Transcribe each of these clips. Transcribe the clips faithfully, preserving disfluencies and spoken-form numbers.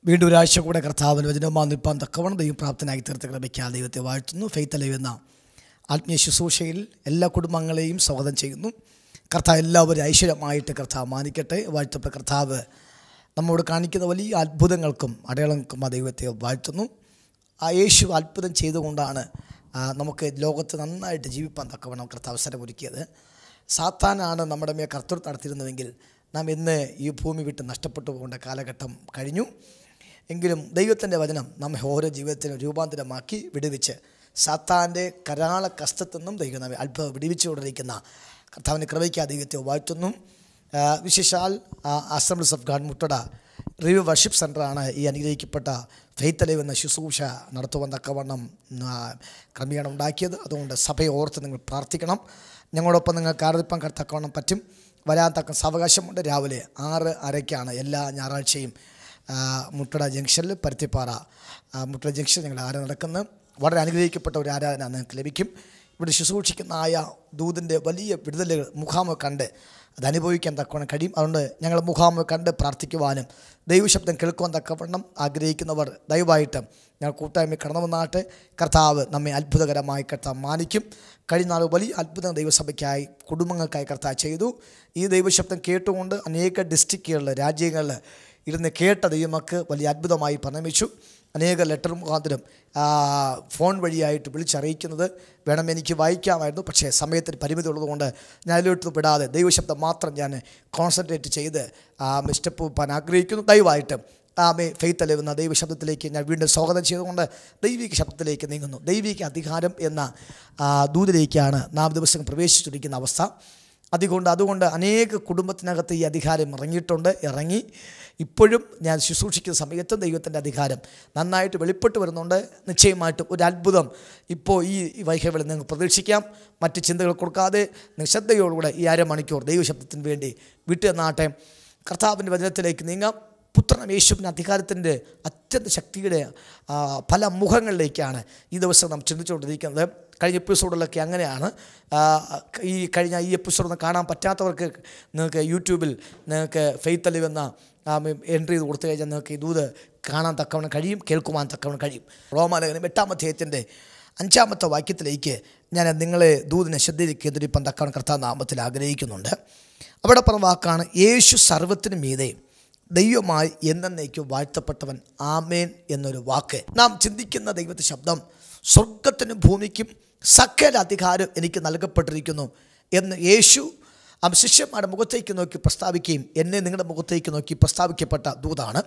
വീണ്ടും ഒരാഴ്ച കൂടെ കർത്താവിന് വചനവുമായി നിൽപ്പാൻ തക്കവണ്ണം ദൈവം പ്രാപ്തനായി തീർത്ത് കൃപയ്ക്കാൽ ദൈവത്തെ വാഴ്ത്തുന്നു. ഫെയ്ത്ത് ലൈവ് എന്ന ആത്മീയ ശുശ്രൂഷയിൽ എല്ലാ കുടുംബങ്ങളെയും സ്വാഗതം ചെയ്യുന്നു. കർത്താവ് എല്ലാവരും ഐശ്വര്യമായിട്ട് കർത്താവ് മാനിക്കട്ടെ. വാഴ്ത്തപ്പെട്ട കർത്താവ് നമ്മോട് കാണിക്കുന്ന വലിയ അത്ഭുതങ്ങൾക്കും അടയാളങ്ങൾക്കും ആ ദൈവത്തെ വാഴ്ത്തുന്നു. ആ യേശു അത്ഭുതം ചെയ്തുകൊണ്ടാണ് നമുക്ക് ലോകത്ത് നന്നായിട്ട് ജീവിപ്പാൻ തക്കവണ്ണം കർത്താവ് അവസരമൊരുക്കിയത്. സാത്താനാണ് നമ്മുടെ മേൽ കർത്തൃത്വം നടത്തിയിരുന്നുവെങ്കിൽ നാം ഇന്ന് ഈ ഭൂമി വിട്ട് നഷ്ടപ്പെട്ടു പോകേണ്ട കാലഘട്ടം കഴിഞ്ഞു. എങ്കിലും ദൈവത്തിൻ്റെ വചനം നമ്മെ ഓരോ ജീവിതത്തിനും രൂപാന്തരമാക്കി വിടുവിച്ച് സാത്താൻ്റെ കരാള കഷ്ടത്തിൽ നിന്നും ദൈവം നമ്മെ അത്ഭുതം വിടുവിച്ചുകൊണ്ടിരിക്കുന്ന കർത്താവിൻ്റെ കൃപയ്ക്ക് ആ ദൈവത്തെ വാഴ്ത്തുന്നു. വിശേഷാൽ assemblies of God Muttada review worship സെൻ്ററാണ് ഈ അനുഗ്രഹിക്കപ്പെട്ട ഫെയ്ത്ത് ലൈവ് എന്ന ശുശ്രൂഷ നടത്തുവാൻ തക്കവണ്ണം ക്രമീകരണം ഉണ്ടാക്കിയത്. അതുകൊണ്ട് സഭയെ ഓർത്ത് നിങ്ങൾ പ്രാർത്ഥിക്കണം. ഞങ്ങളോടൊപ്പം നിങ്ങൾക്ക് ആരാധിപ്പാൻ തക്കവണ്ണം പറ്റും. വരാൻ തക്ക സാവകാശമുണ്ട്. രാവിലെ ആറ് അരയ്ക്കാണ് എല്ലാ ഞായറാഴ്ചയും മുട്ടട ജംഗ്ഷനിൽ പരുത്തിപ്പാറ മുട്ടട ജംഗ്ഷൻ ഞങ്ങൾ ആരാധന നടക്കുന്നത്. വളരെ അനുഗ്രഹിക്കപ്പെട്ട ഒരു ആരാധന നിങ്ങൾക്ക് ലഭിക്കും. ഇവിടെ ശുശ്രൂഷിക്കുന്ന ആയ ദൂതിൻ്റെ വലിയ വിടുതലുകൾ മുഖാമുഖം കണ്ട് അത് അനുഭവിക്കാൻ തക്കവണ്ണം കഴിയും. അതുകൊണ്ട് ഞങ്ങൾ മുഖാമുഖം കണ്ട് പ്രാർത്ഥിക്കുവാനും ദൈവശബ്ദം കേൾക്കുവാൻ തക്കവണ്ണം ആഗ്രഹിക്കുന്നവർ ദയവായിട്ട് ഞങ്ങൾ കൂട്ടായ്മ കടന്നു വന്നാട്ട് കർത്താവ് നമ്മെ അത്ഭുതകരമായി കർത്താവ് മാനിക്കും. കഴിഞ്ഞ നാൾ വലിയ അത്ഭുതം ദൈവസഭയ്ക്കായി കുടുംബങ്ങൾക്കായി കർത്താവ് ചെയ്തു. ഈ ദൈവശബ്ദം കേട്ടുകൊണ്ട് അനേക ഡിസ്ട്രിക്റ്റുകളിൽ രാജ്യങ്ങളിൽ ഇരുന്ന് കേട്ട ദൈവമക്ക് വലിയ അത്ഭുതമായി പരിണമിച്ചു. അനേക ലെറ്റർ മുഖാന്തരം ഫോൺ വഴിയായിട്ട് വിളിച്ചറിയിക്കുന്നത് വേണം എനിക്ക് വായിക്കാമായിരുന്നു. പക്ഷേ സമയത്തിന് പരിമിതി ഉള്ളതുകൊണ്ട് ഞാൻ അതിലോട്ട് വിടാതെ ദൈവശബ്ദം മാത്രം ഞാൻ കോൺസെൻട്രേറ്റ് ചെയ്ത് സ്റ്റെപ്പ് പോകാൻ ആഗ്രഹിക്കുന്നു. ദയവായിട്ട് ആമേ ഫെയ്ത്ത് ലൈവ് എന്ന ദൈവശബ്ദത്തിലേക്ക് ഞാൻ വീണ്ടും സ്വാഗതം ചെയ്തുകൊണ്ട് ദൈവിക ശബ്ദത്തിലേക്ക് നീങ്ങുന്നു. ദൈവിക അധികാരം എന്ന ദൂതിലേക്കാണ് നാം ദിവസം പ്രവേശിച്ചിരിക്കുന്ന അവസ്ഥ. അതുകൊണ്ട് അതുകൊണ്ട് അനേക കുടുംബത്തിനകത്ത് ഈ അധികാരം ഇറങ്ങിയിട്ടുണ്ട്. ഇറങ്ങി ഇപ്പോഴും ഞാൻ ശുശ്രൂഷിക്കുന്ന സമയത്തും ദൈവത്തിൻ്റെ അധികാരം നന്നായിട്ട് വെളിപ്പെട്ട് വരുന്നുണ്ട്. നിശ്ചയമായിട്ടും ഒരു അത്ഭുതം ഇപ്പോൾ ഈ വൈകവിളിൽ നിങ്ങൾക്ക് പ്രതീക്ഷിക്കാം. മറ്റ് ചിന്തകൾ കൊടുക്കാതെ ശ്രദ്ധയോടുകൂടെ ഈ അരമണിക്കൂർ ദൈവശബ്ദത്തിന് വേണ്ടി വിട്ടു നാട്ടെ കർത്താവിൻ്റെ വചനത്തിലേക്ക് നീങ്ങാം. പുത്രനും യേശുവിൻ്റെ അധികാരത്തിൻ്റെ അത്യന്ത ശക്തിയുടെ പല മുഖങ്ങളിലേക്കാണ് ഈ ദിവസം നാം ചിന്തിച്ചുകൊണ്ടിരിക്കുന്നത്. കഴിഞ്ഞ എപ്പിസോഡിലൊക്കെ അങ്ങനെയാണ്. ഈ കഴിഞ്ഞ ഈ എപ്പിസോഡൊന്നും കാണാൻ പറ്റാത്തവർക്ക് നിങ്ങൾക്ക് യൂട്യൂബിൽ നിങ്ങൾക്ക് ഫെയ്ത്ത് ലൈവ് എന്ന എൻട്രി ചെയ്ത് കൊടുത്തു കഴിഞ്ഞാൽ നിങ്ങൾക്ക് ഈ ദൂത് കാണാൻ തക്കവണ്ണം കഴിയും, കേൾക്കുവാൻ തക്കവണ്ണം കഴിയും. റോമാലേഖനം എട്ടാം അധ്യായത്തിൻ്റെ അഞ്ചാമത്തെ വാക്യത്തിലേക്ക് ഞാൻ നിങ്ങളെ ദൂതിനെ ശ്രദ്ധയിൽ കേന്ദ്രീകരിപ്പാൻ തക്കവണ്ണം കർത്താവ് നാമത്തിൽ ആഗ്രഹിക്കുന്നുണ്ട്. അവിടെ പറഞ്ഞ വാക്കാണ് യേശു സർവ്വത്തിനും മീതെ ദൈവമായി എന്നേക്കും വാഴ്ത്തപ്പെട്ടവൻ ആമേൻ എന്നൊരു വാക്ക്. നാം ചിന്തിക്കുന്ന ദൈവത്തെ ശബ്ദം സ്വർഗത്തിനും ഭൂമിക്കും സകല അധികാരം എനിക്ക് നൽകപ്പെട്ടിരിക്കുന്നു എന്ന് യേശു ആ ശിഷ്യന്മാരുടെ മുഖത്തേക്ക് നോക്കി പ്രസ്താവിക്കുകയും എന്നെ നിങ്ങളുടെ മുഖത്തേക്ക് നോക്കി പ്രസ്താവിക്കപ്പെട്ട ദൂതാണ്.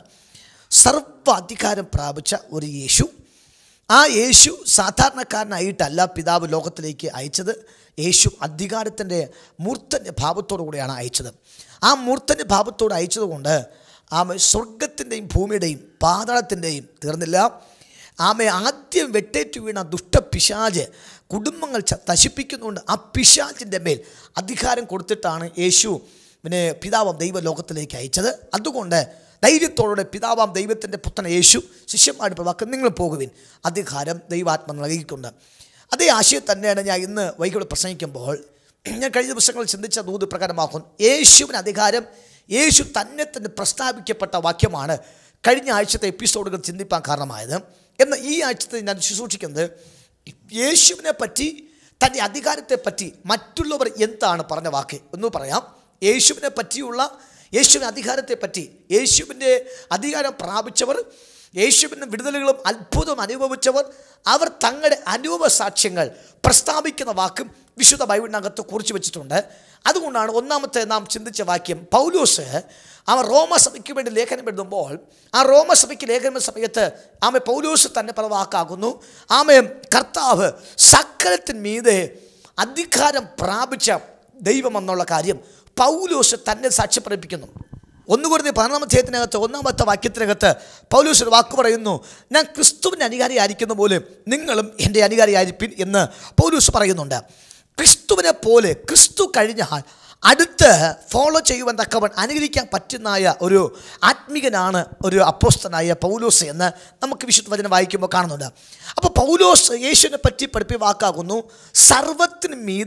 സർവ്വ അധികാരം പ്രാപിച്ച ഒരു യേശു. ആ യേശു സാധാരണക്കാരനായിട്ടല്ല പിതാവ് ലോകത്തിലേക്ക് അയച്ചത്. യേശു അധികാരത്തിൻ്റെ മൂർത്തൻ്റെ ഭാവത്തോടു കൂടിയാണ് അയച്ചത്. ആ മൂർത്തൻ്റെ ഭാവത്തോട് അയച്ചതുകൊണ്ട് ആമ സ്വർഗത്തിൻ്റെയും ഭൂമിയുടെയും പാതാളത്തിൻ്റെയും തീർന്നില്ല. ആമെ ആദ്യം വെട്ടേറ്റു വീണ ദുഷ്ടപിശാച് കുടുംബങ്ങൾ നശിപ്പിക്കുന്നുണ്ട്. ആ പിശാചിൻ്റെ മേൽ അധികാരം കൊടുത്തിട്ടാണ് യേശു പിന്നെ പിതാവാം ദൈവ ലോകത്തിലേക്ക് അയച്ചത്. അതുകൊണ്ട് ധൈര്യത്തോടെ പിതാവാം ദൈവത്തിൻ്റെ പുത്രൻ യേശു ശിഷ്യന്മാരുടെ വാക്ക് നിങ്ങൾ പോകുവിൻ, അധികാരം ദൈവാത്മ നൽകിയിട്ടുണ്ട്. അതേ ആശയം തന്നെയാണ് ഞാൻ ഇന്ന് വൈകിട്ട് പ്രസംഗിക്കുമ്പോൾ ഞാൻ കഴിഞ്ഞ ദിവസങ്ങളിൽ ചിന്തിച്ച ദൂത് പ്രകാരമാക്കും. യേശുവിന് അധികാരം യേശു തന്നെ തന്നെ പ്രസ്താവിക്കപ്പെട്ട വാക്യമാണ് കഴിഞ്ഞ ആഴ്ചത്തെ എപ്പിസോഡുകൾ ചിന്തിപ്പാൻ കാരണമായത്. എന്നാൽ ഈ ആഴ്ചത്തെ ഞാൻ ശുശ്രൂഷിക്കുന്നത് യേശുവിനെ പറ്റി തൻ്റെ അധികാരത്തെ പറ്റി മറ്റുള്ളവർ എന്താണ് പറഞ്ഞ വാക്ക് എന്ന് പറയാം. യേശുവിനെ പറ്റിയുള്ള യേശുവിൻ്റെ അധികാരത്തെ പറ്റി യേശുവിൻ്റെ അധികാരം പ്രാപിച്ചവർ, യേശുവിൻ്റെ വിടുതലുകളും അത്ഭുതവും അനുഭവിച്ചവർ അവർ തങ്ങളുടെ അനുഭവ സാക്ഷ്യങ്ങൾ പ്രസ്താവിക്കുന്ന വാക്കും വിശുദ്ധ ബൈബിളിനകത്ത് കുറിച്ച് വെച്ചിട്ടുണ്ട്. അതുകൊണ്ടാണ് ഒന്നാമത്തെ നാം ചിന്തിച്ച വാക്യം പൗലോസ് അവർ റോമസഭയ്ക്ക് വേണ്ടി ലേഖനം എഴുതുമ്പോൾ ആ റോമസഭയ്ക്ക് ലേഖന സമയത്ത് ആമെ പൗലോസ് തന്നെ പല വാക്കാകുന്നു. ആമെ കർത്താവ് സകലത്തിന് മീതെ അധികാരം പ്രാപിച്ച ദൈവം എന്നുള്ള കാര്യം പൗലോസ് തന്നെ സാക്ഷ്യപ്രകടിപ്പിക്കുന്നു. ഒന്നുകൂടി പതിനൊന്നാം അധ്യായത്തിനകത്ത് ഒന്നാമത്തെ വാക്യത്തിനകത്ത് പൗലോസ് ഒരു വാക്ക് പറയുന്നു, ഞാൻ ക്രിസ്തുവിൻ്റെ അനുകാരിയായിരിക്കുന്ന പോലെ നിങ്ങളും എൻ്റെ അനുകാരിയായിരിപ്പിൻ എന്ന് പൗലോസ് പറയുന്നുണ്ട്. ക്രിസ്തുവിനെ പോലെ ക്രിസ്തു കഴിഞ്ഞാൽ അടുത്ത് ഫോളോ ചെയ്യുവാൻ തക്കവൻ അനുകരിക്കാൻ പറ്റുന്നതായ ഒരു ആത്മികനാണ് ഒരു അപ്പോസ്തലനായ പൗലോസ് എന്ന് നമുക്ക് വിശുദ്ധ വചനം വായിക്കുമ്പോൾ കാണുന്നുണ്ട്. അപ്പോൾ പൗലോസ് യേശുവിനെ പറ്റി പഠിപ്പിയ വാക്കാകുന്നു സർവ്വത്തിനും മീതെ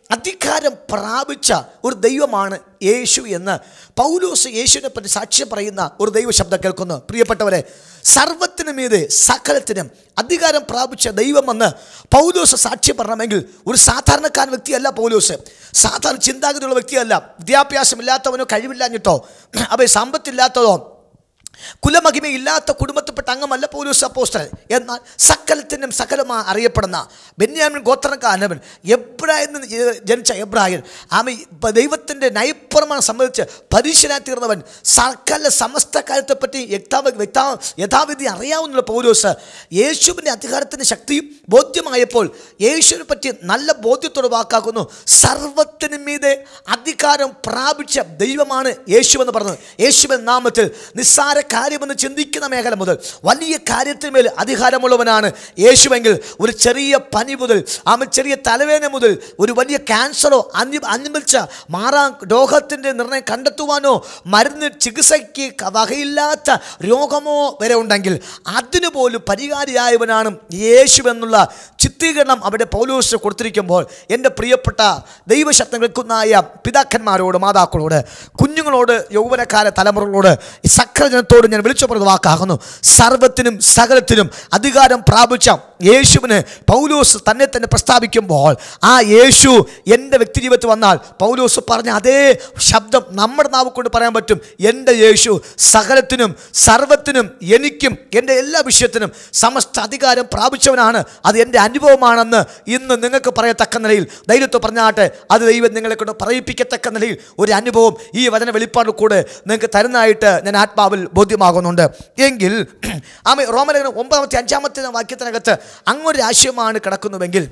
അധികാരം പ്രാപിച്ച ഒരു ദൈവമാണ് യേശു എന്ന് പൗലോസ് യേശുവിനെ പറ്റി സാക്ഷ്യം പറയുന്ന ഒരു ദൈവശബ്ദം കേൾക്കുന്നു. പ്രിയപ്പെട്ടവരെ, സർവ്വത്തിനു മീതെ സകലത്തിനും അധികാരം പ്രാപിച്ച ദൈവമെന്ന് പൗലോസ് സാക്ഷ്യം പറയണമെങ്കിൽ ഒരു സാധാരണക്കാരൻ വ്യക്തിയല്ല പൗലോസ്. സാധാരണ ചിന്താഗതിയുള്ള വ്യക്തിയല്ല. വിദ്യാഭ്യാസമില്ലാത്തവനോ കഴിവില്ലാഞ്ഞിട്ടോ അവയെ സമ്പത്തില്ലാത്തതോ കുലമഹിമയില്ലാത്ത കുടുംബത്തിൽപ്പെട്ട അംഗമല്ല പൗലോസ് അപ്പോസ്തലൻ. എന്നാൽ സകലത്തിനും സകലമായി അറിയപ്പെടുന്ന ബെന്യാമിൻ ഗോത്രക്കാരനവൻ, എബ്രായൻ ജനിച്ച എബ്രായൻ, ആമ ദൈവത്തിൻ്റെ നയപ്രമാണം സംബന്ധിച്ച് പരീക്ഷനായി തീർന്നവൻ, സകല സമസ്ത കാര്യത്തെപ്പറ്റി വ്യക്താ വ്യക്താ യഥാവിധി അറിയാവുന്ന പൗലോസ് യേശുവിൻ്റെ അധികാരത്തിൻ്റെ ശക്തിയും ബോധ്യമായപ്പോൾ യേശുവിനെ പറ്റി നല്ല ബോധ്യത്തോട് വാക്കാക്കുന്നു. സർവ്വത്തിനും മീതെ അധികാരം പ്രാപിച്ച ദൈവമാണ് യേശുവെന്ന് പറഞ്ഞത്. യേശുവിൻ നാമത്തിൽ നിസ്സാര കാര്യമെന്ന് ചിന്തിക്കുന്ന മേഖല മുതൽ വലിയ കാര്യത്തിന്മേൽ അധികാരമുള്ളവനാണ് യേശുവെങ്കിൽ ഒരു ചെറിയ പനി മുതൽ ആ ചെറിയ തലവേദന മുതൽ ഒരു വലിയ ക്യാൻസറോ അന്യ അനുഭവിച്ച മാറാൻ രോഗത്തിൻ്റെ നിർണയം കണ്ടെത്തുവാനോ മരുന്ന് ചികിത്സയ്ക്ക് വകയില്ലാത്ത രോഗമോ വരെ ഉണ്ടെങ്കിൽ അതിനുപോലും പരിഹാരിയായവനാണ് യേശുവെന്നുള്ള ചിത്രീകരണം അവിടെ പൗലോസ് കൊടുത്തിരിക്കുമ്പോൾ എൻ്റെ പ്രിയപ്പെട്ട ദൈവശബ്ദം കേൾക്കുന്നതായ പിതാക്കന്മാരോട്, മാതാക്കളോട്, കുഞ്ഞുങ്ങളോട്, യൗവനക്കാര തലമുറകളോട്, സകലജനത്തോട് ഞാൻ വിളിച്ചു പറഞ്ഞ വാക്കാകുന്നു. സർവ്വത്തിനും സകലത്തിനും അധികാരം പ്രാപിച്ച യേശുവിന് പൗലോസ് തന്നെ തന്നെ പ്രസ്താവിക്കുമ്പോൾ ആ യേശു എൻ്റെ വ്യക്തി ജീവിതത്തിൽ വന്നാൽ പൗലോസ് പറഞ്ഞ അതേ ശബ്ദം നമ്മുടെ നാവ് കൊണ്ട് പറയാൻ പറ്റും. എൻ്റെ യേശു സകലത്തിനും സർവ്വത്തിനും എനിക്കും എൻ്റെ എല്ലാ വിഷയത്തിനും സമസ്ത അധികാരം പ്രാപിച്ചവനാണ്. അത് എൻ്റെ അനുഭവമാണെന്ന് ഇന്ന് നിങ്ങൾക്ക് പറയത്തക്ക നിലയിൽ ധൈര്യത്തെ പറഞ്ഞാട്ടെ. അത് ദൈവം നിങ്ങളെ കൊണ്ട് പറയിപ്പിക്കത്തക്ക നിലയിൽ ഒരു അനുഭവം ഈ വചന വെളിപ്പാടിൽ കൂടെ നിങ്ങൾക്ക് തരുന്നതായിട്ട് ഞാൻ ആത്മാവിൽ ബോധ്യമാകുന്നുണ്ട്. എങ്കിൽ ആമേ റോമലേഖനം ഒമ്പതാമത്തെ അഞ്ചാമത്തെ വാക്യത്തിനകത്ത് അങ്ങൊരു ആശയമാണ് കിടക്കുന്നുവെങ്കിൽ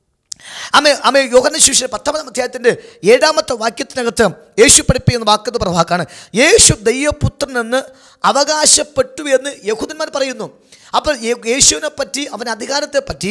അമ്മേ അമ്മേ യോഹന്നാൻ സുവിശേഷം പത്തൊമ്പതാം അധ്യായത്തിൻ്റെ ഏഴാമത്തെ വാക്യത്തിനകത്ത് യേശു പഠിപ്പിക്കുന്ന വാക്കത്ത് പറഞ്ഞ വാക്കാണ് യേശു ദൈവപുത്രൻ എന്ന് അവകാശപ്പെട്ടു എന്ന് യഹൂദന്മാർ പറയുന്നു. അപ്പോൾ യേശുവിനെ പറ്റി അവൻ്റെ അധികാരത്തെ പറ്റി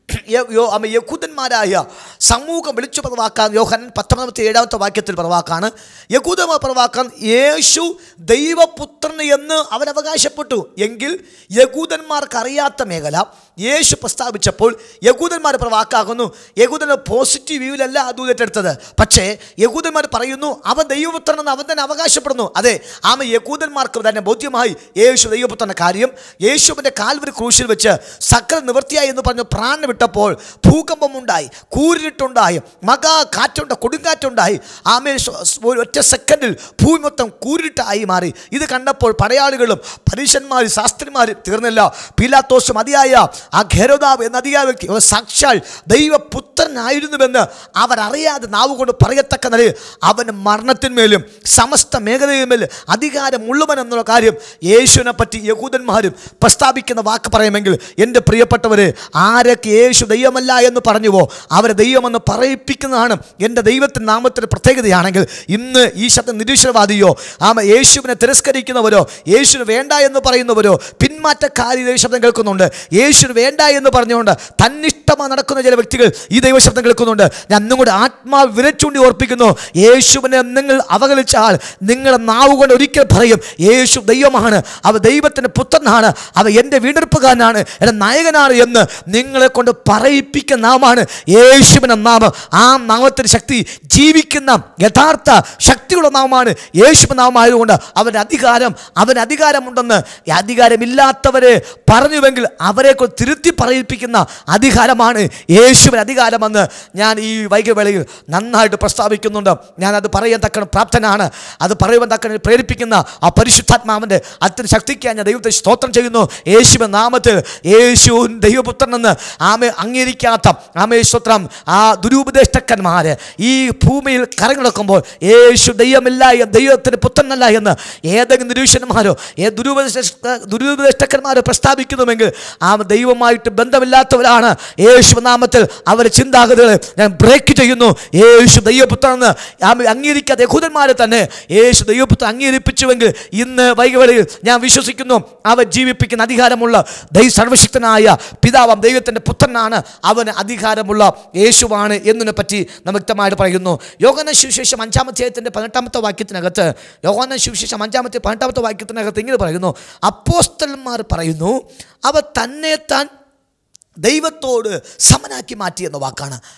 യഹൂദന്മാരായ സമൂഹം വിളിച്ചു പ്രവാക്കാൻ യോഹന്നാൻ പത്തൊമ്പതാമത്തെ ഏഴാമത്തെ വാക്യത്തിൽ പ്രവാക്കാണ്. യഹൂദന്മാർ പ്രവാക്കാൻ യേശു ദൈവപുത്രൻ എന്ന് അവൻ അവകാശപ്പെട്ടു എങ്കിൽ യഹൂദന്മാർക്ക് അറിയാത്ത മേഖല യേശു പ്രസ്താവിച്ചപ്പോൾ യഹൂദന്മാർ പ്രവാക്കാകുന്നു. യഹൂദന് പോസിറ്റീവ് വ്യൂവിലല്ല അത് ഏറ്റെടുത്തത്. പക്ഷേ യഹൂദന്മാർ പറയുന്നു അവൻ ദൈവപുത്രൻ എന്ന് അവൻ തന്നെ അവകാശപ്പെടുന്നു. അതെ, ആമ യഹൂദന്മാർക്ക് തന്നെ ബോധ്യമായി യേശു ദൈവപുത്രൻ്റെ കാര്യം. യേശുവിൻ്റെ കാൽവരി ക്രൂശിൽ വെച്ച് സകല നിവൃത്തിയായി എന്ന് പറഞ്ഞ് പ്രാണൻ വിട്ടപ്പോൾ ഭൂകമ്പമുണ്ടായി, കൂരിട്ടുണ്ടായി, മകാ കാറ്റുണ്ട കൊടുങ്കാറ്റുണ്ടായി. ആമേ ഒറ്റ സെക്കൻഡിൽ ഭൂമി മൊത്തം കൂരിട്ടായി മാറി. ഇത് കണ്ടപ്പോൾ പടയാളികളും പരീശന്മാരും ശാസ്ത്രിമാരും തീർന്നില്ല. പീലാത്തോസും അതിയായ ആ ഹെരോദാവ് എന്ന അതിയായ വ്യക്തി സാക്ഷാൽ ദൈവപുത്രനായിരുന്നുവെന്ന് അവരറിയാതെ നാവ് കൊണ്ട് പറയത്തക്ക നിലയിൽ അവന് മരണത്തിന്മേലും സമസ്ത മേഖലയിന്മേലും അധികാരമുള്ളവൻ എന്നുള്ള കാര്യം യേശുവിനെ പറ്റി യഹൂദന്മാരും പ്രസ്താവിക്കുന്ന വാക്ക് പറയുമെങ്കിൽ എൻ്റെ പ്രിയപ്പെട്ടവരെ, ആരൊക്കെ യേശു ദൈവമല്ല എന്ന് പറഞ്ഞുവോ അവരെ ദൈവമെന്ന് പറയിപ്പിക്കുന്നതാണ് എൻ്റെ ദൈവത്തിൻ്റെ നാമത്തിൻ്റെ പ്രത്യേകതയാണെങ്കിൽ ഇന്ന് ഈ ശബ്ദം നിരീശ്വരവാദിയോ ആമ യേശുവിനെ തിരസ്കരിക്കുന്നവരോ യേശുവിന് വേണ്ട എന്ന് പറയുന്നവരോ പിന്മാറ്റക്കാരി ദൈവശബ്ദം കേൾക്കുന്നുണ്ട്. യേശുവിന് വേണ്ട എന്ന് പറഞ്ഞുകൊണ്ട് തന്നിഷ്ടമായി നടക്കുന്ന ചില വ്യക്തികൾ ഈ ദൈവശബ്ദം കേൾക്കുന്നുണ്ട്. ഞാൻ നിങ്ങളുടെ ആത്മാവ് വിരച്ചുണ്ടി ഓർപ്പിക്കുന്നു, യേശുവിനെ നിങ്ങൾ അവഗണിച്ചാൽ നിങ്ങളുടെ നാവ് കൊണ്ട് ഒരിക്കൽ പറയും യേശു ദൈവമാണ്, അവ ദൈവത്തിൻ്റെ പുത്രനാണ്, അവ എൻ്റെ വീണ്ടെടുപ്പുകാരനാണ്, എൻ്റെ നായകനാണ് എന്ന് നിങ്ങളെ കൊണ്ട് പറയിപ്പിക്കുന്ന നാമമാണ് യേശുവിൻ്റെ നാമം. ആ നാമത്തിൻ്റെ ശക്തി ജീവിക്കുന്ന യഥാർത്ഥ ശക്തിയുള്ള നാമമാണ് യേശുവിൻ്റെ നാമമായതുകൊണ്ട് അവൻ്റെ അധികാരം അവന് അധികാരമുണ്ടെന്ന് അധികാരമില്ലാത്തവരെ പറഞ്ഞുവെങ്കിൽ അവരെ കൊണ്ട് തിരുത്തി പറയിപ്പിക്കുന്ന അധികാരമാണ് യേശുവിൻ്റെ അധികാരമെന്ന് ഞാൻ ഈ വൈകവേളയിൽ നന്നായിട്ട് പ്രസ്താവിക്കുന്നുണ്ട്. ഞാനത് പറയാൻ തക്കണം പ്രാപ്തനാണ്. അത് പറയുവാൻ തക്കണം പ്രേരിപ്പിക്കുന്ന ആ പരിശുദ്ധാത്മാവിൻ്റെ അത്ര ശക്തിക്കാൻ ഞാൻ ദൈവത്തെ സ്തോത്രം ചെയ്യുന്നു. യേശുവിൻ്റെ നാമത്തിൽ യേശു ദൈവപുത്രനെന്ന് ആമേ അംഗീകരിക്കാത്ത ആമേ സ്തോത്രം ആ ദുരുപദേഷ്ടക്കന്മാർ ഈ ഭൂമിയിൽ കറങ്ങിടക്കുമ്പോൾ യേശു ദൈവമില്ല, ദൈവത്തിൻ്റെ പുത്രനല്ല എന്ന് ഏതെങ്കിലും നിരീക്ഷന്മാരോ ഏ ദുരുപദേശ ദുരുപദേഷ്ടക്കന്മാരോ പ്രസ്താവിക്കുന്നുവെങ്കിൽ ആ ദൈവമായിട്ട് ബന്ധമില്ലാത്തവരാണ്. യേശു നാമത്തിൽ അവരുടെ ചിന്താഗതികളെ ഞാൻ ബ്രേക്ക് ചെയ്യുന്നു. യേശു ദൈവപുത്രനെന്ന് അംഗീകരിക്കാത്ത യഹൂദന്മാരെ തന്നെ യേശു ദൈവപുത്രൻ അംഗീകരിപ്പിച്ചുവെങ്കിൽ ഇന്ന് വൈകവേളയിൽ ഞാൻ വിശ്വസിക്കുന്നു അവൻ ജീവിപ്പിക്കുന്ന അധികാരമുള്ള ദൈവ സർവശക്തനായ പിതാവാം ദൈവത്തിൻ്റെ പുത്രനാണ്, അവന് അധികാരമുള്ള യേശുവാണ് എന്നതിനെ പറ്റി നാം വ്യക്തമായിട്ട് പറയുന്നു. യോഹന്നാൻ സുവിശേഷം അഞ്ചാമത്തെ അധ്യായത്തിൻ്റെ പതിനെട്ടാമത്തെ വാക്യത്തിനകത്ത് യോഹന്നാൻ സുവിശേഷം അഞ്ചാമത്തെ പതിനെട്ടാമത്തെ വാക്യത്തിനകത്ത് ഇങ്ങനെ പറയുന്നു, അപ്പോസ്തലന്മാർ പറയുന്നു അവ തന്നെ താൻ ദൈവത്തോട് സമനാക്കി മാറ്റി എന്ന വാക്കാണ്.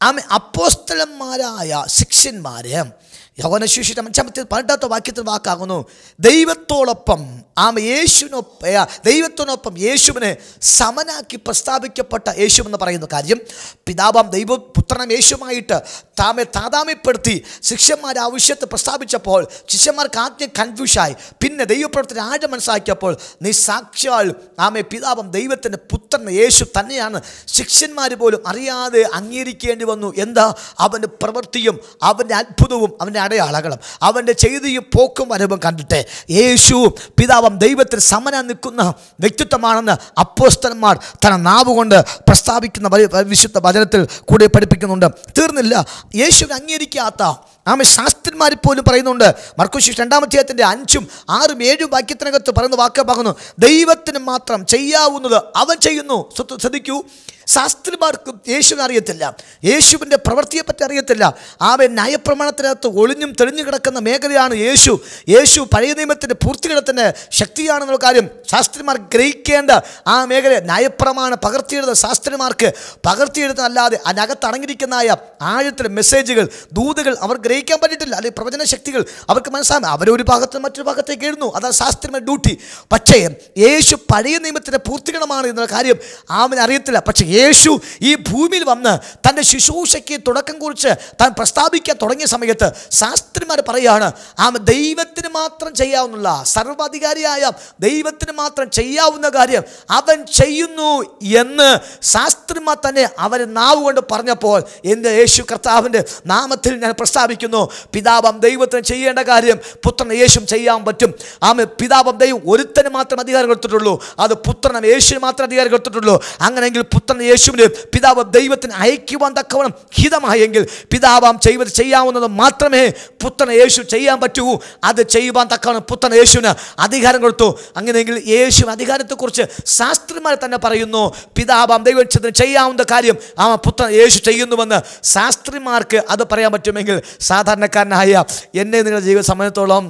ആമേ അപ്പോസ്തലന്മാരായ ശിഷ്യന്മാര് യോഹന്നാൻ സുവിശേഷം അഞ്ചാമത്തെ പതിനെട്ടാമത്തെ വാക്യത്തിൽ വാക്കാകുന്നു, ദൈവത്തോടൊപ്പം ആമ യേശുവിനൊപ്പം ദൈവത്തിനൊപ്പം യേശുവിനെ സമനാക്കി പ്രസ്താവിക്കപ്പെട്ട യേശു എന്ന് പറയുന്ന കാര്യം പിതാവാം ദൈവ പുത്രനും യേശുവുമായിട്ട് താമെ താതാമ്യപ്പെടുത്തി ശിഷ്യന്മാർ ആവശ്യത്തെ പ്രസ്താവിച്ചപ്പോൾ ശിഷ്യന്മാർക്ക് ആദ്യം കൺഫ്യൂഷായി. പിന്നെ ദൈവപ്രവർത്തനം ആഴം മനസ്സിലാക്കിയപ്പോൾ നീ സാക്ഷാൽ ആമെ പിതാവാം ദൈവത്തിൻ്റെ പുത്രൻ യേശു തന്നെയാണ് ശിഷ്യന്മാർ പോലും അറിയാതെ അംഗീകരിക്കേണ്ടി വന്നു. എന്താ? അവൻ്റെ പ്രവൃത്തിയും അവൻ്റെ അത്ഭുതവും അവൻ്റെ അടയാളങ്ങളും അവൻ്റെ ചെയ്തിയും പോക്കും വരവും കണ്ടിട്ട് യേശു പിതാവും ദൈവത്തിന് സമനായി നിൽക്കുന്ന വ്യക്തിത്വമാണെന്ന് അപ്പോസ്തലന്മാർ തന്റെ നാവ് കൊണ്ട് പ്രസ്താവിക്കുന്ന വിശുദ്ധ വചനത്തിൽ കൂടെ പഠിപ്പിക്കുന്നുണ്ട്. തീർന്നില്ല, യേശുവിനെ അംഗീകരിക്കാത്ത ആമേ ശാസ്ത്രന്മാർ പോലും പറയുന്നുണ്ട്. മർക്കോസ് രണ്ടാം അധ്യായത്തിൻ്റെ അഞ്ചും ആറും ഏഴും വാക്യത്തിനകത്ത് പറയുന്ന വാക്യമാകുന്നു, ദൈവത്തിന് മാത്രം ചെയ്യാവുന്നത് അവൻ ചെയ്യുന്നു. ശ്രദ്ധിക്കൂ, ശാസ്ത്രിമാർക്കും യേശുവിനെ അറിയത്തില്ല, യേശുവിൻ്റെ പ്രവൃത്തിയെപ്പറ്റി അറിയത്തില്ല. ആമേ ന്യായപ്രമാണത്തിനകത്ത് ഒളിഞ്ഞും തെളിഞ്ഞു കിടക്കുന്ന മേഖലയാണ് യേശു. യേശു പഴയ നിയമത്തിൻ്റെ പൂർത്തീകരണത്തിൻ്റെ ശക്തിയാണെന്നുള്ള കാര്യം ശാസ്ത്രിമാർ ഗ്രഹിക്കേണ്ട ആ മേഖല ന്യായപ്രമാണ പകർത്തിയെഴുത ശാസ്ത്രിമാർക്ക് പകർത്തിയെഴുതല്ലാതെ അതിനകത്ത് അടങ്ങിയിരിക്കുന്നതായ ആഴത്തിലെ മെസ്സേജുകൾ ദൂതുകൾ അവർ ഗ്രഹിക്കാൻ പറ്റിയിട്ടില്ല. അല്ലെങ്കിൽ പ്രവചന ശക്തികൾ അവർക്ക് മനസ്സിലാകും. അവരൊരു ഭാഗത്ത് മറ്റൊരു ഭാഗത്തേക്ക് എഴുതുന്നു, അതാണ് ശാസ്ത്രിമാരുടെ ഡ്യൂട്ടി. പക്ഷേ യേശു പഴയ നിയമത്തിൻ്റെ പൂർത്തീകരണമാണ് എന്നുള്ള കാര്യം അവന് അറിയത്തില്ല. പക്ഷേ യേശു ഈ ഭൂമിയിൽ വന്ന് തൻ്റെ ശുശ്രൂഷയ്ക്ക് തുടക്കം കുറിച്ച് താൻ പ്രസ്താവിക്കാൻ തുടങ്ങിയ സമയത്ത് ശാസ്ത്രിമാർ പറയുകയാണ്, ആ ദൈവത്തിന് മാത്രം ചെയ്യാവുന്ന സർവാധികാരിയായ ദൈവത്തിന് മാത്രം ചെയ്യാവുന്ന കാര്യം അവൻ ചെയ്യുന്നു എന്ന് ശാസ്ത്രിമാർ തന്നെ അവർ നാവ് കൊണ്ട് പറഞ്ഞപ്പോൾ എൻ്റെ യേശു കർത്താവിൻ്റെ നാമത്തിൽ ഞാൻ പ്രസ്താവിക്കുന്നു, പിതാവാം ദൈവത്തിന് ചെയ്യേണ്ട കാര്യം പുത്രൻ യേശുവും ചെയ്യാൻ പറ്റും. ആമേ പിതാവാം ദൈവം ഒരുത്തന് മാത്രം അധികാരം കൊടുത്തിട്ടുള്ളൂ, അത് പുത്രനും യേശുവിന് മാത്രം അധികാരം കൊടുത്തിട്ടുള്ളൂ. അങ്ങനെയെങ്കിൽ പുത്രൻ യേശുവിന് പിതാവ് ദൈവത്തിന് അയക്കുവാൻ തക്കവണ്ണം ഹിതമായെങ്കിൽ പിതാവാം ചെയ്ത് ചെയ്യാവുന്നത് മാത്രമേ പുത്രൻ യേശു ചെയ്യാൻ പറ്റൂ. അത് ചെയ്യുവാൻ തക്കവണ്ണം പുത്രൻ യേശുവിന് അധികാരം കൊടുത്തു. അങ്ങനെയെങ്കിൽ യേശു അധികാരത്തെക്കുറിച്ച് ശാസ്ത്രിമാർ തന്നെ പറയുന്നു, പിതാവാം ദൈവത്തിന് ചെയ്യാവുന്ന കാര്യം ആ പുത്രൻ യേശു ചെയ്യുന്നുവെന്ന് ശാസ്ത്രിമാർക്ക് അത് പറയാൻ പറ്റുമെങ്കിൽ സാധാരണക്കാരനായ എന്നെ നിങ്ങളുടെ ജീവിത സമയത്തോളം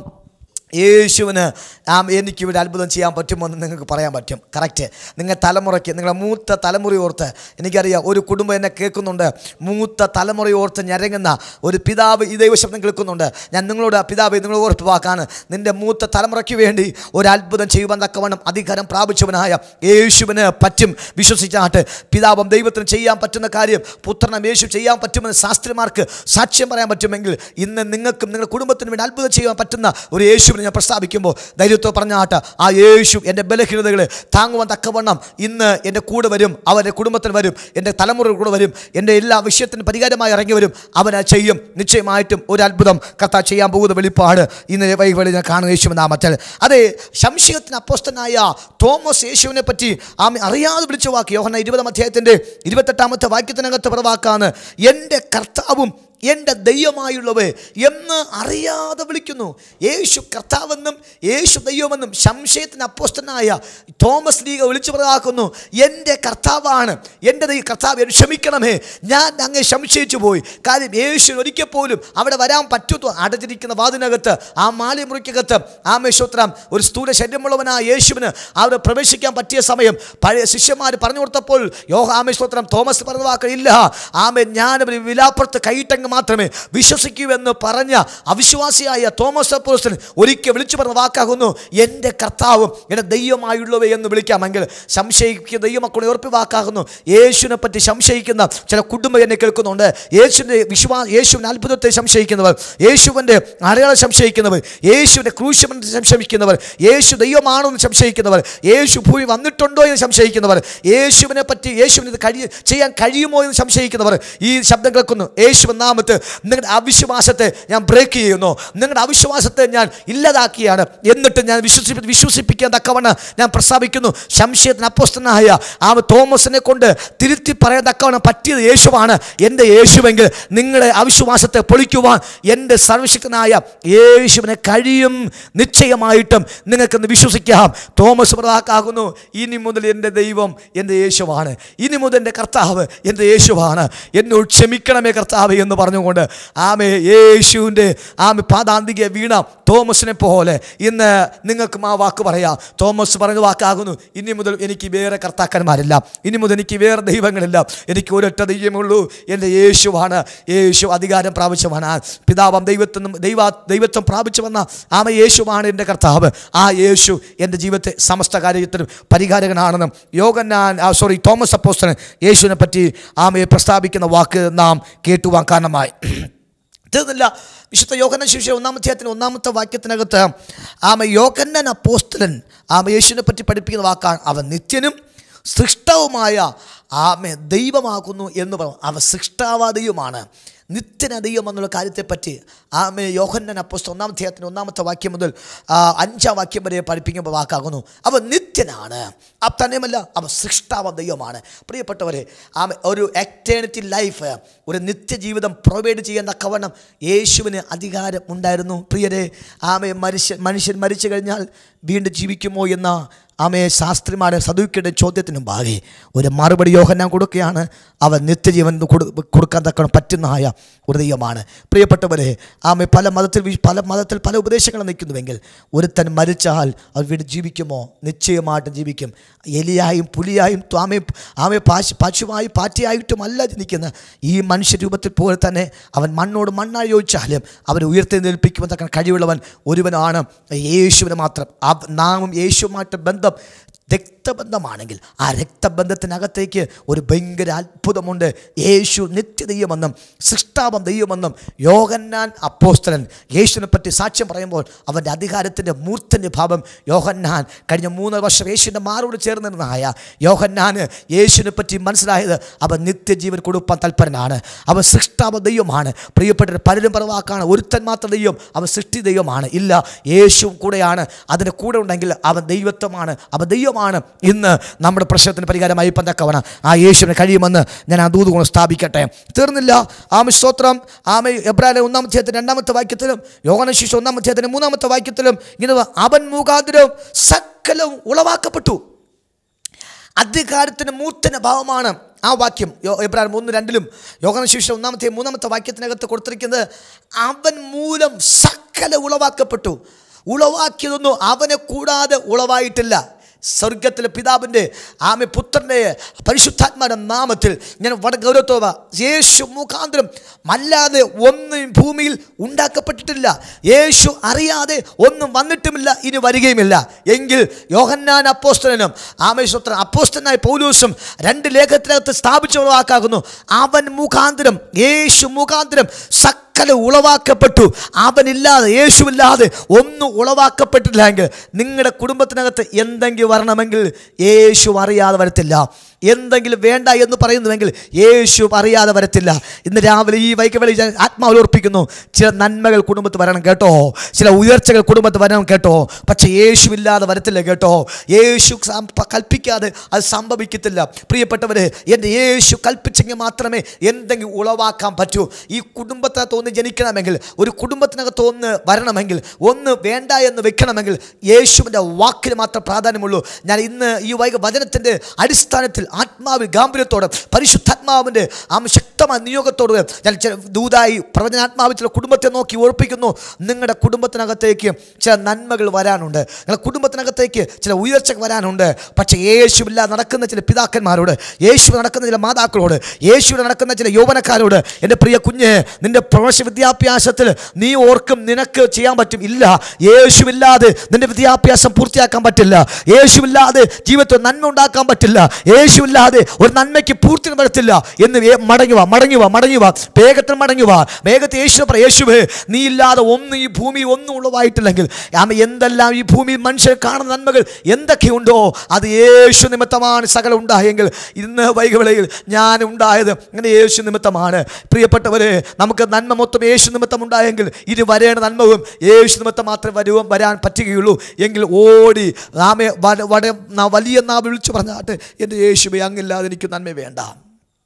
യേശുവിന് ആ എനിക്കിവിടെ അത്ഭുതം ചെയ്യാൻ പറ്റുമോ എന്ന് നിങ്ങൾക്ക് പറയാൻ പറ്റും. കറക്റ്റ്. നിങ്ങൾ തലമുറയ്ക്ക് നിങ്ങളുടെ മൂത്ത തലമുറ ഓർത്ത്, എനിക്കറിയാം ഒരു കുടുംബം എന്നെ കേൾക്കുന്നുണ്ട്, മൂത്ത തലമുറ ഓർത്ത് ഞരങ്ങുന്ന ഒരു പിതാവ് ഈ ദൈവശബ്ദം കേൾക്കുന്നുണ്ട്. ഞാൻ നിങ്ങളോട് പിതാവ് നിങ്ങൾ ഓർത്ത് വാക്കാണ്, നിൻ്റെ മൂത്ത തലമുറയ്ക്ക് വേണ്ടി ഒരു അത്ഭുതം ചെയ്യുവാൻ തക്കവണ്ണം അധികാരം പ്രാപിച്ചവനായ യേശുവിന് പറ്റും. വിശ്വസിച്ചാട്ട് പിതാവും ദൈവത്തിന് ചെയ്യാൻ പറ്റുന്ന കാര്യം പുത്രനും യേശു ചെയ്യാൻ പറ്റുമെന്ന് ശാസ്ത്രിമാർക്ക് സാക്ഷ്യം പറയാൻ പറ്റുമെങ്കിൽ ഇന്ന് നിങ്ങൾക്കും നിങ്ങളുടെ കുടുംബത്തിനും വേണ്ടി അത്ഭുതം ചെയ്യാൻ പറ്റുന്ന ഒരു യേശുവിനെ ഞാൻ പ്രസ്താവിക്കുമ്പോൾ ധൈര്യത്തോടെ പറഞ്ഞാട്ട് ആ യേശു എൻ്റെ ബലഹീനതകളെ താങ്ങുവാൻ തക്കവണ്ണം ഇന്ന് എൻ്റെ കൂടെ വരും, അവൻ്റെ കുടുംബത്തിൽ വരും, എൻ്റെ തലമുറയിൽ കൂടെ വരും, എൻ്റെ എല്ലാ വിഷയത്തിനും പരിഹാരമായി ഇറങ്ങി വരും. അവൻ ചെയ്യും. നിശ്ചയമായിട്ടും ഒരു അത്ഭുതം കർത്താവ് ചെയ്യാൻ പോകുന്ന വെളിപ്പാട് ഇന്ന് വൈകിട്ട് ഞാൻ കാണുന്ന യേശുവിൻ നാമത്തിൽ. അതെ, സംശയത്തിന് അപ്പോസ്തലനായ തോമസ് യേശുവിനെ പറ്റി ആമേ അറിയാതെ വിളിച്ച വാക്ക് യോഹന്നാൻ ഇരുപതാം അധ്യായത്തിൻ്റെ ഇരുപത്തെട്ടാമത്തെ വാക്യത്തിനകത്ത് പറഞ്ഞ വാക്കാണ്, എൻ്റെ കർത്താവും എൻ്റെ ദൈവമായുള്ളവേ എന്ന് അറിയാതെ വിളിക്കുന്നു. യേശു കർത്താവെന്നും യേശു ദൈവമെന്നും സംശയത്തിന് അപ്പോസ്തലനായ തോമസ് ലീഗ വിളിച്ചു പറയാക്കുന്നു, എൻ്റെ കർത്താവാണ്, എൻ്റെ ദൈവം കർത്താവ് ക്ഷമിക്കണമേ, ഞാൻ അങ്ങ് സംശയിച്ചു പോയി. കാര്യം യേശു ഒരിക്കൽ പോലും അവിടെ വരാൻ പറ്റുമോ? അടച്ചിരിക്കുന്ന വാതിനകത്ത് ആ മാലിമുറിക്കകത്ത് ആമേശ്വത്രം ഒരു സ്ഥൂല ശരീരമുള്ളവനായ യേശുവിന് അവിടെ പ്രവേശിക്കാൻ പറ്റിയ സമയം പഴയ ശിഷ്യന്മാർ പറഞ്ഞു കൊടുത്തപ്പോൾ യോഹ ആമേശ്വത്രം തോമസ് പറഞ്ഞ വാക്കില്ല, ആമേ ഞാൻ വിലാപ്പുറത്ത് കൈയിട്ടങ്ങ് മാത്രമേ വിശ്വസിക്കൂ എന്ന് പറഞ്ഞ അവിശ്വാസിയായ തോമസ് അപ്പോസ്തലൻ ഒരിക്കൽ വിളിച്ചു പറഞ്ഞ വാക്കാകുന്നു, എൻ്റെ കർത്താവും എൻ്റെ ദൈവമായുള്ളവേ എന്ന് വിളിക്കാമെങ്കിൽ സംശയിക്കുന്ന ദൈവമക്കളെ ഉറപ്പി വാക്കാകുന്നു. യേശുവിനെ പറ്റി സംശയിക്കുന്ന ചില കുടുംബം എന്നെ കേൾക്കുന്നുണ്ട്. യേശുവിൻ്റെ വിശ്വാസ യേശുവിൻ്റെ അത്ഭുതത്തെ സംശയിക്കുന്നവർ, യേശുവിൻ്റെ അടയാളം സംശയിക്കുന്നവർ, യേശുവിൻ്റെ ക്രൂശിനെ സംശയിക്കുന്നവർ, യേശു ദൈവമാണോ എന്ന് സംശയിക്കുന്നവർ, യേശു ഭൂമി വന്നിട്ടുണ്ടോ എന്ന് സംശയിക്കുന്നവർ, യേശുവിനെ പറ്റി യേശുവിന് ഇത് കഴി ചെയ്യാൻ കഴിയുമോ എന്ന് സംശയിക്കുന്നവർ ഈ ശബ്ദം കേൾക്കുന്നു. യേശുവിൻ നാമത്തിൽ നിങ്ങളുടെ അവിശ്വാസത്തെ ഞാൻ ബ്രേക്ക് ചെയ്യുന്നു, നിങ്ങളുടെ അവിശ്വാസത്തെ ഞാൻ ഇല്ലാതാക്കിയാണ്. എന്നിട്ട് ഞാൻ വിശ്വസി വിശ്വസിപ്പിക്കാൻ തക്കവണ്ണം ഞാൻ പ്രസ്താവിക്കുന്നു, സംശയത്തിന് അപ്പോസ്തലനായ ആ തോമസിനെ കൊണ്ട് തിരുത്തി പറയാൻ തക്കവണ്ണം പറ്റിയത് യേശുവാണ്. എൻ്റെ യേശുവെങ്കിൽ നിങ്ങളുടെ അവിശ്വാസത്തെ പൊളിക്കുവാൻ എൻ്റെ സർവശക്തനായ യേശുവിനെ കഴിയും. നിശ്ചയമായിട്ടും നിങ്ങൾക്കെന്ന് വിശ്വസിക്കാം. തോമസ് പ്രതാക്കാകുന്നു, ഇനി മുതൽ എൻ്റെ ദൈവം എൻ്റെ യേശുവാണ്, ഇനി മുതൽ എൻ്റെ കർത്താവ് എൻ്റെ യേശുവാണ്, എന്നോട് ക്ഷമിക്കണമേ കർത്താവ് എന്ന് പറഞ്ഞുകൊണ്ട് ആമേ യേശുവിൻ്റെ ആമേ പാദാന്തിക വീണ തോമസിനെ പോലെ ഇന്ന് നിങ്ങൾക്കും ആ വാക്ക് പറയാം. തോമസ് പറഞ്ഞ വാക്കാകുന്നു, ഇനി മുതൽ എനിക്ക് വേറെ കർത്താക്കന്മാരില്ല, ഇനി മുതൽ എനിക്ക് വേറെ ദൈവങ്ങളില്ല, എനിക്ക് ഒരൊറ്റ ദൈവമുള്ളൂ, എൻ്റെ യേശുവാണ്. യേശു അധികാരം പ്രാപിച്ചവനാണ്, പിതാവാം ദൈവത്തിൽ ദൈവ ദൈവത്വം പ്രാപിച്ചു വന്ന ആമ യേശുവാണ് എൻ്റെ കർത്താവ്. ആ യേശു എൻ്റെ ജീവിതത്തെ സമസ്ത കാര്യത്തിനും പരിഹാരകനാണെന്നും യോഹന്നാൻ സോറി തോമസ് അപ്പോസ്തലൻ യേശുവിനെ പറ്റി ആമയെ പ്രസ്താവിക്കുന്ന വാക്ക് നാം കേട്ടുവാൻ കാരണമായി. തീർന്നില്ല. വിശുദ്ധ യോഹന്നാൻ സുവിശേഷം ഒന്നാം അധ്യായത്തിന് ഒന്നാമത്തെ വാക്യത്തിനകത്ത് ആമ യോഹന്നാൻ അപ്പോസ്തലൻ ആമ യേശുവിനെ പറ്റി പഠിപ്പിക്കുന്ന വാക്കാണ്, അവൻ നിത്യനും സൃഷ്ടാവുമായ ആമ ദൈവമാകുന്നു എന്ന് പറഞ്ഞു. അവൻ സൃഷ്ടാവാദയുമാണ്, നിത്യന ദൈവം എന്നുള്ള കാര്യത്തെപ്പറ്റി ആമേ യോഹന്നാൻ അപ്പോസ്തലൻ ഒന്നാം അധ്യായത്തിന് ഒന്നാമത്തെ വാക്യം മുതൽ അഞ്ചാം വാക്യം വരെ പഠിപ്പിക്കുമ്പോൾ വാക്കാകുന്നു, അവൻ നിത്യനാണ്. അത് തന്നെയുമല്ല, അവൻ സൃഷ്ടാവ ദൈവമാണ്. പ്രിയപ്പെട്ടവരെ, ആമ ഒരു എറ്റേണിറ്റി ലൈഫ്, ഒരു നിത്യജീവിതം പ്രൊവൈഡ് ചെയ്യാൻ തക്കവണ്ണം യേശുവിന് അധികാരം ഉണ്ടായിരുന്നു. പ്രിയരെ, ആമേ മനുഷ്യൻ മനുഷ്യൻ മരിച്ചു കഴിഞ്ഞാൽ വീണ്ടും ജീവിക്കുമോ എന്ന ആമയെ ശാസ്ത്രിമാരുടെ സദൂക്യരുടെ ചോദ്യത്തിന് മുമ്പാകെ ഒരു മറുപടി യോഹന്നാൻ കൊടുക്കുകയാണ്. അവൻ നിത്യജീവൻ കൊടുക്കാൻ തക്കണം പറ്റുന്നതായ ഒരു ദൈവമാണ്. പ്രിയപ്പെട്ടവരെ, ആമെ പല മതത്തിൽ പല മതത്തിൽ പല ഉപദേശങ്ങൾ നിൽക്കുന്നുവെങ്കിൽ ഒരുത്തൻ മരിച്ചാൽ അവൻ വീണ്ടും ജീവിക്കുമോ? നിശ്ചയമായിട്ടും ജീവിക്കും. എലിയായും പുലിയായും ആമെ ആമെ പാശ് പശുവായും പാറ്റിയായിട്ടുമല്ല ജനിക്കുന്ന ഈ മനുഷ്യരൂപത്തിൽ പോലെ തന്നെ അവൻ മണ്ണോട് മണ്ണായി യോജിച്ചാലും അവനെ ഉയർത്തെഴുന്നേൽപ്പിക്കുവാൻ തക്ക കഴിവുള്ളവൻ ഒരുവനാണ്, യേശുവിന് മാത്രം. നാമും യേശുവുമായിട്ട് ബന്ധം രക്തബന്ധമാണെങ്കിൽ ആ രക്തബന്ധത്തിനകത്തേക്ക് ഒരു ഭയങ്കര അത്ഭുതമുണ്ട്. യേശു നിത്യദൈവമെന്നും സൃഷ്ടാവം ദൈവമെന്നും യോഹന്നാൻ അപ്പോസ്തലൻ യേശുവിനെ പറ്റി സാക്ഷ്യം പറയുമ്പോൾ അവൻ്റെ അധികാരത്തിൻ്റെ മൂർത്തൻ്റെ ഭാവം യോഹന്നാൻ കഴിഞ്ഞ മൂന്ന് വർഷം യേശുവിൻ്റെ മാറോട് ചേർന്നിരുന്നതായ യോഹന്നാന് യേശുവിനെ പറ്റി മനസ്സിലായത് അവൻ നിത്യജീവൻ കൊടുപ്പാൻ തൽപരനാണ്, അവൻ സൃഷ്ടാവ ദൈവമാണ്. പ്രിയപ്പെട്ട പലരും പറവാക്കാണ് ഒരുത്തൻ മാത്രം ദൈവം, അവൻ സൃഷ്ടി ദൈവമാണ്. ഇല്ല, യേശുവും കൂടെയാണ്. അതിൻ്റെ കൂടെ ഉണ്ടെങ്കിൽ അവൻ ദൈവത്വമാണ്, അവൻ ദൈവമാണ്. ഇന്ന് നമ്മുടെ പ്രശ്നത്തിന് പരിഹാരമായി പന്തക്കവണ ആ യേശുവിന് കഴിയുമെന്ന് ഞാൻ ആ ദൂത് കൊണ്ട് സ്ഥാപിക്കട്ടെ. തീർന്നില്ല. ആമ സ്തോത്രം. ആമ എബ്രായ ഒന്നാം അധ്യായത്തിന് രണ്ടാമത്തെ വാക്യത്തിലും യോഹന്നാൻ സുവിശേഷം ഒന്നാം അധ്യായത്തിന് മൂന്നാമത്തെ വാക്യത്തിലും ഇങ്ങനെ അവൻ മുഖാന്തരം സകലവും ഉളവാക്കപ്പെട്ടു. അധികാരത്തിന് മൂർത്തന ഭാവമാണ് ആ വാക്യം. എബ്രായ മൂന്ന് രണ്ടിലും യോഹന്നാൻ സുവിശേഷം ഒന്നാമത്തെ മൂന്നാമത്തെ വാക്യത്തിനകത്ത് കൊടുത്തിരിക്കുന്നത് അവൻ മൂലം സകല ഉളവാക്കപ്പെട്ടു. ഉളവാക്കിയതൊന്നും അവനെ കൂടാതെ ഉളവായിട്ടില്ല. സ്വർഗത്തിലെ പിതാവിൻ്റെ ആമെ പുത്രൻ്റെ പരിശുദ്ധാത്മാവിൻ്റെ നാമത്തിൽ ഞാൻ വളരെ ഗൗരവത്തോടെ യേശു മുഖാന്തരം അല്ലാതെ ഒന്നും ഭൂമിയിൽ ഉണ്ടാക്കപ്പെട്ടിട്ടില്ല. യേശു അറിയാതെ ഒന്നും വന്നിട്ടുമില്ല, ഇനി വരികയുമില്ല. എങ്കിൽ യോഹന്നാൻ അപ്പോസ്തലനും ആമേ സ്വത്ര അപ്പോസ്തലനായ പൗലോസും രണ്ട് ലേഖനത്തിനകത്ത് സ്ഥാപിച്ച വാക്കാകുന്നു, അവൻ മുഖാന്തരം യേശു മുഖാന്തരം സകല ഉളവാക്കപ്പെട്ടു. അവനില്ലാതെ യേശുവില്ലാതെ ഒന്നും ഉളവാക്കപ്പെട്ടില്ലെങ്കിൽ നിങ്ങളുടെ കുടുംബത്തിനകത്ത് എന്തെങ്കിലും വരണമെങ്കിൽ യേശു അറിയാതെ വരത്തില്ല. എന്തെങ്കിലും വേണ്ട എന്ന് പറയുന്നുവെങ്കിൽ യേശു അറിയാതെ വരത്തില്ല. ഇന്ന് രാവിലെ ഈ വൈകവേളയിൽ ആത്മാവിൽ ഓർപ്പിക്കുന്നു, ചില നന്മകൾ കുടുംബത്തിൽ വരണം കേട്ടോ, ചില ഉയർച്ചകൾ കുടുംബത്തിൽ വരണം കേട്ടോ. പക്ഷേ യേശുവില്ലാതെ വരത്തില്ല കേട്ടോ. യേശു കൽപ്പിക്കാതെ അത് സംഭവിക്കത്തില്ല. പ്രിയപ്പെട്ടവരെ, എൻ്റെ യേശു കൽപ്പിച്ചെങ്കിൽ മാത്രമേ എന്തെങ്കിലും ഉളവാക്കാൻ പറ്റൂ. ഈ കുടുംബത്തിനകത്ത് ഒന്ന് ജനിക്കണമെങ്കിൽ, ഒരു കുടുംബത്തിനകത്ത് ഒന്ന് വരണമെങ്കിൽ, ഒന്ന് വേണ്ട എന്ന് വെക്കണമെങ്കിൽ യേശുവിൻ്റെ വാക്കിന് മാത്രം പ്രാധാന്യമുള്ളൂ. ഞാൻ ഇന്ന് ഈ വൈക വചനത്തിൻ്റെ അടിസ്ഥാനത്തിൽ ആത്മാവ് ഗാംഭീര്യത്തോടെ പരിശുദ്ധാത്മാവിൻ്റെ ആ ശക്തമായ നിയോഗത്തോട് ഞാൻ ദൂതായി പ്രവചനാത്മാവ് ചില കുടുംബത്തെ നോക്കി ഓർപ്പിക്കുന്നു. നിങ്ങളുടെ കുടുംബത്തിനകത്തേക്ക് ചില നന്മകൾ വരാനുണ്ട്, നിങ്ങളുടെ കുടുംബത്തിനകത്തേക്ക് ചില ഉയർച്ച വരാനുണ്ട്. പക്ഷേ യേശുവില്ലാതെ നടക്കുന്ന ചില പിതാക്കന്മാരോട്, യേശു നടക്കുന്ന ചില മാതാക്കളോട്, യേശുവിൽ നടക്കുന്ന ചില യൗവനക്കാരോട്, എൻ്റെ പ്രിയ കുഞ്ഞ്, നിൻ്റെ പ്രവേശ വിദ്യാഭ്യാസത്തിൽ നീ ഓർക്കും നിനക്ക് ചെയ്യാൻ പറ്റും. ഇല്ല, യേശുവില്ലാതെ നിൻ്റെ വിദ്യാഭ്യാസം പൂർത്തിയാക്കാൻ പറ്റില്ല. യേശുവില്ലാതെ ജീവിതത്തിൽ നന്മ ഉണ്ടാക്കാൻ പറ്റില്ല. യേശു ാതെ ഒരു നന്മയ്ക്ക് പൂർത്തി വരത്തില്ല എന്ന് മടങ്ങുക മടങ്ങുക മടങ്ങുക വേഗത്തിൽ മടങ്ങുക വേഗത്തിൽ യേശു പറ, യേശുവേ നീ ഇല്ലാതെ ഒന്നും ഈ ഭൂമി ഒന്നും ഉളവായിട്ടില്ലെങ്കിൽ ആമ എന്തെല്ലാം ഈ ഭൂമിയിൽ മനുഷ്യർ കാണുന്ന നന്മകൾ എന്തൊക്കെയുണ്ടോ അത് യേശു നിമിത്തമാണ് സകലം ഉണ്ടായെങ്കിൽ ഇന്ന് വൈകവേളയിൽ ഞാൻ ഉണ്ടായത് അങ്ങനെ യേശു നിമിത്തമാണ്. പ്രിയപ്പെട്ടവരെ, നമുക്ക് നന്മ മൊത്തം യേശു നിമിത്തം ഉണ്ടായെങ്കിൽ ഇനി വരേണ്ട നന്മവും യേശു നിമിത്തം മാത്രമേ വരുവാൻ വരാൻ പറ്റുകയുള്ളൂ. എങ്കിൽ ഓടി ആമെ വലിയ നാ വിളിച്ചു പറഞ്ഞാട്ട് എൻ്റെ യേശുവേ അങ്ങില്ലാതെ എനിക്ക് നന്മ വേണ്ട.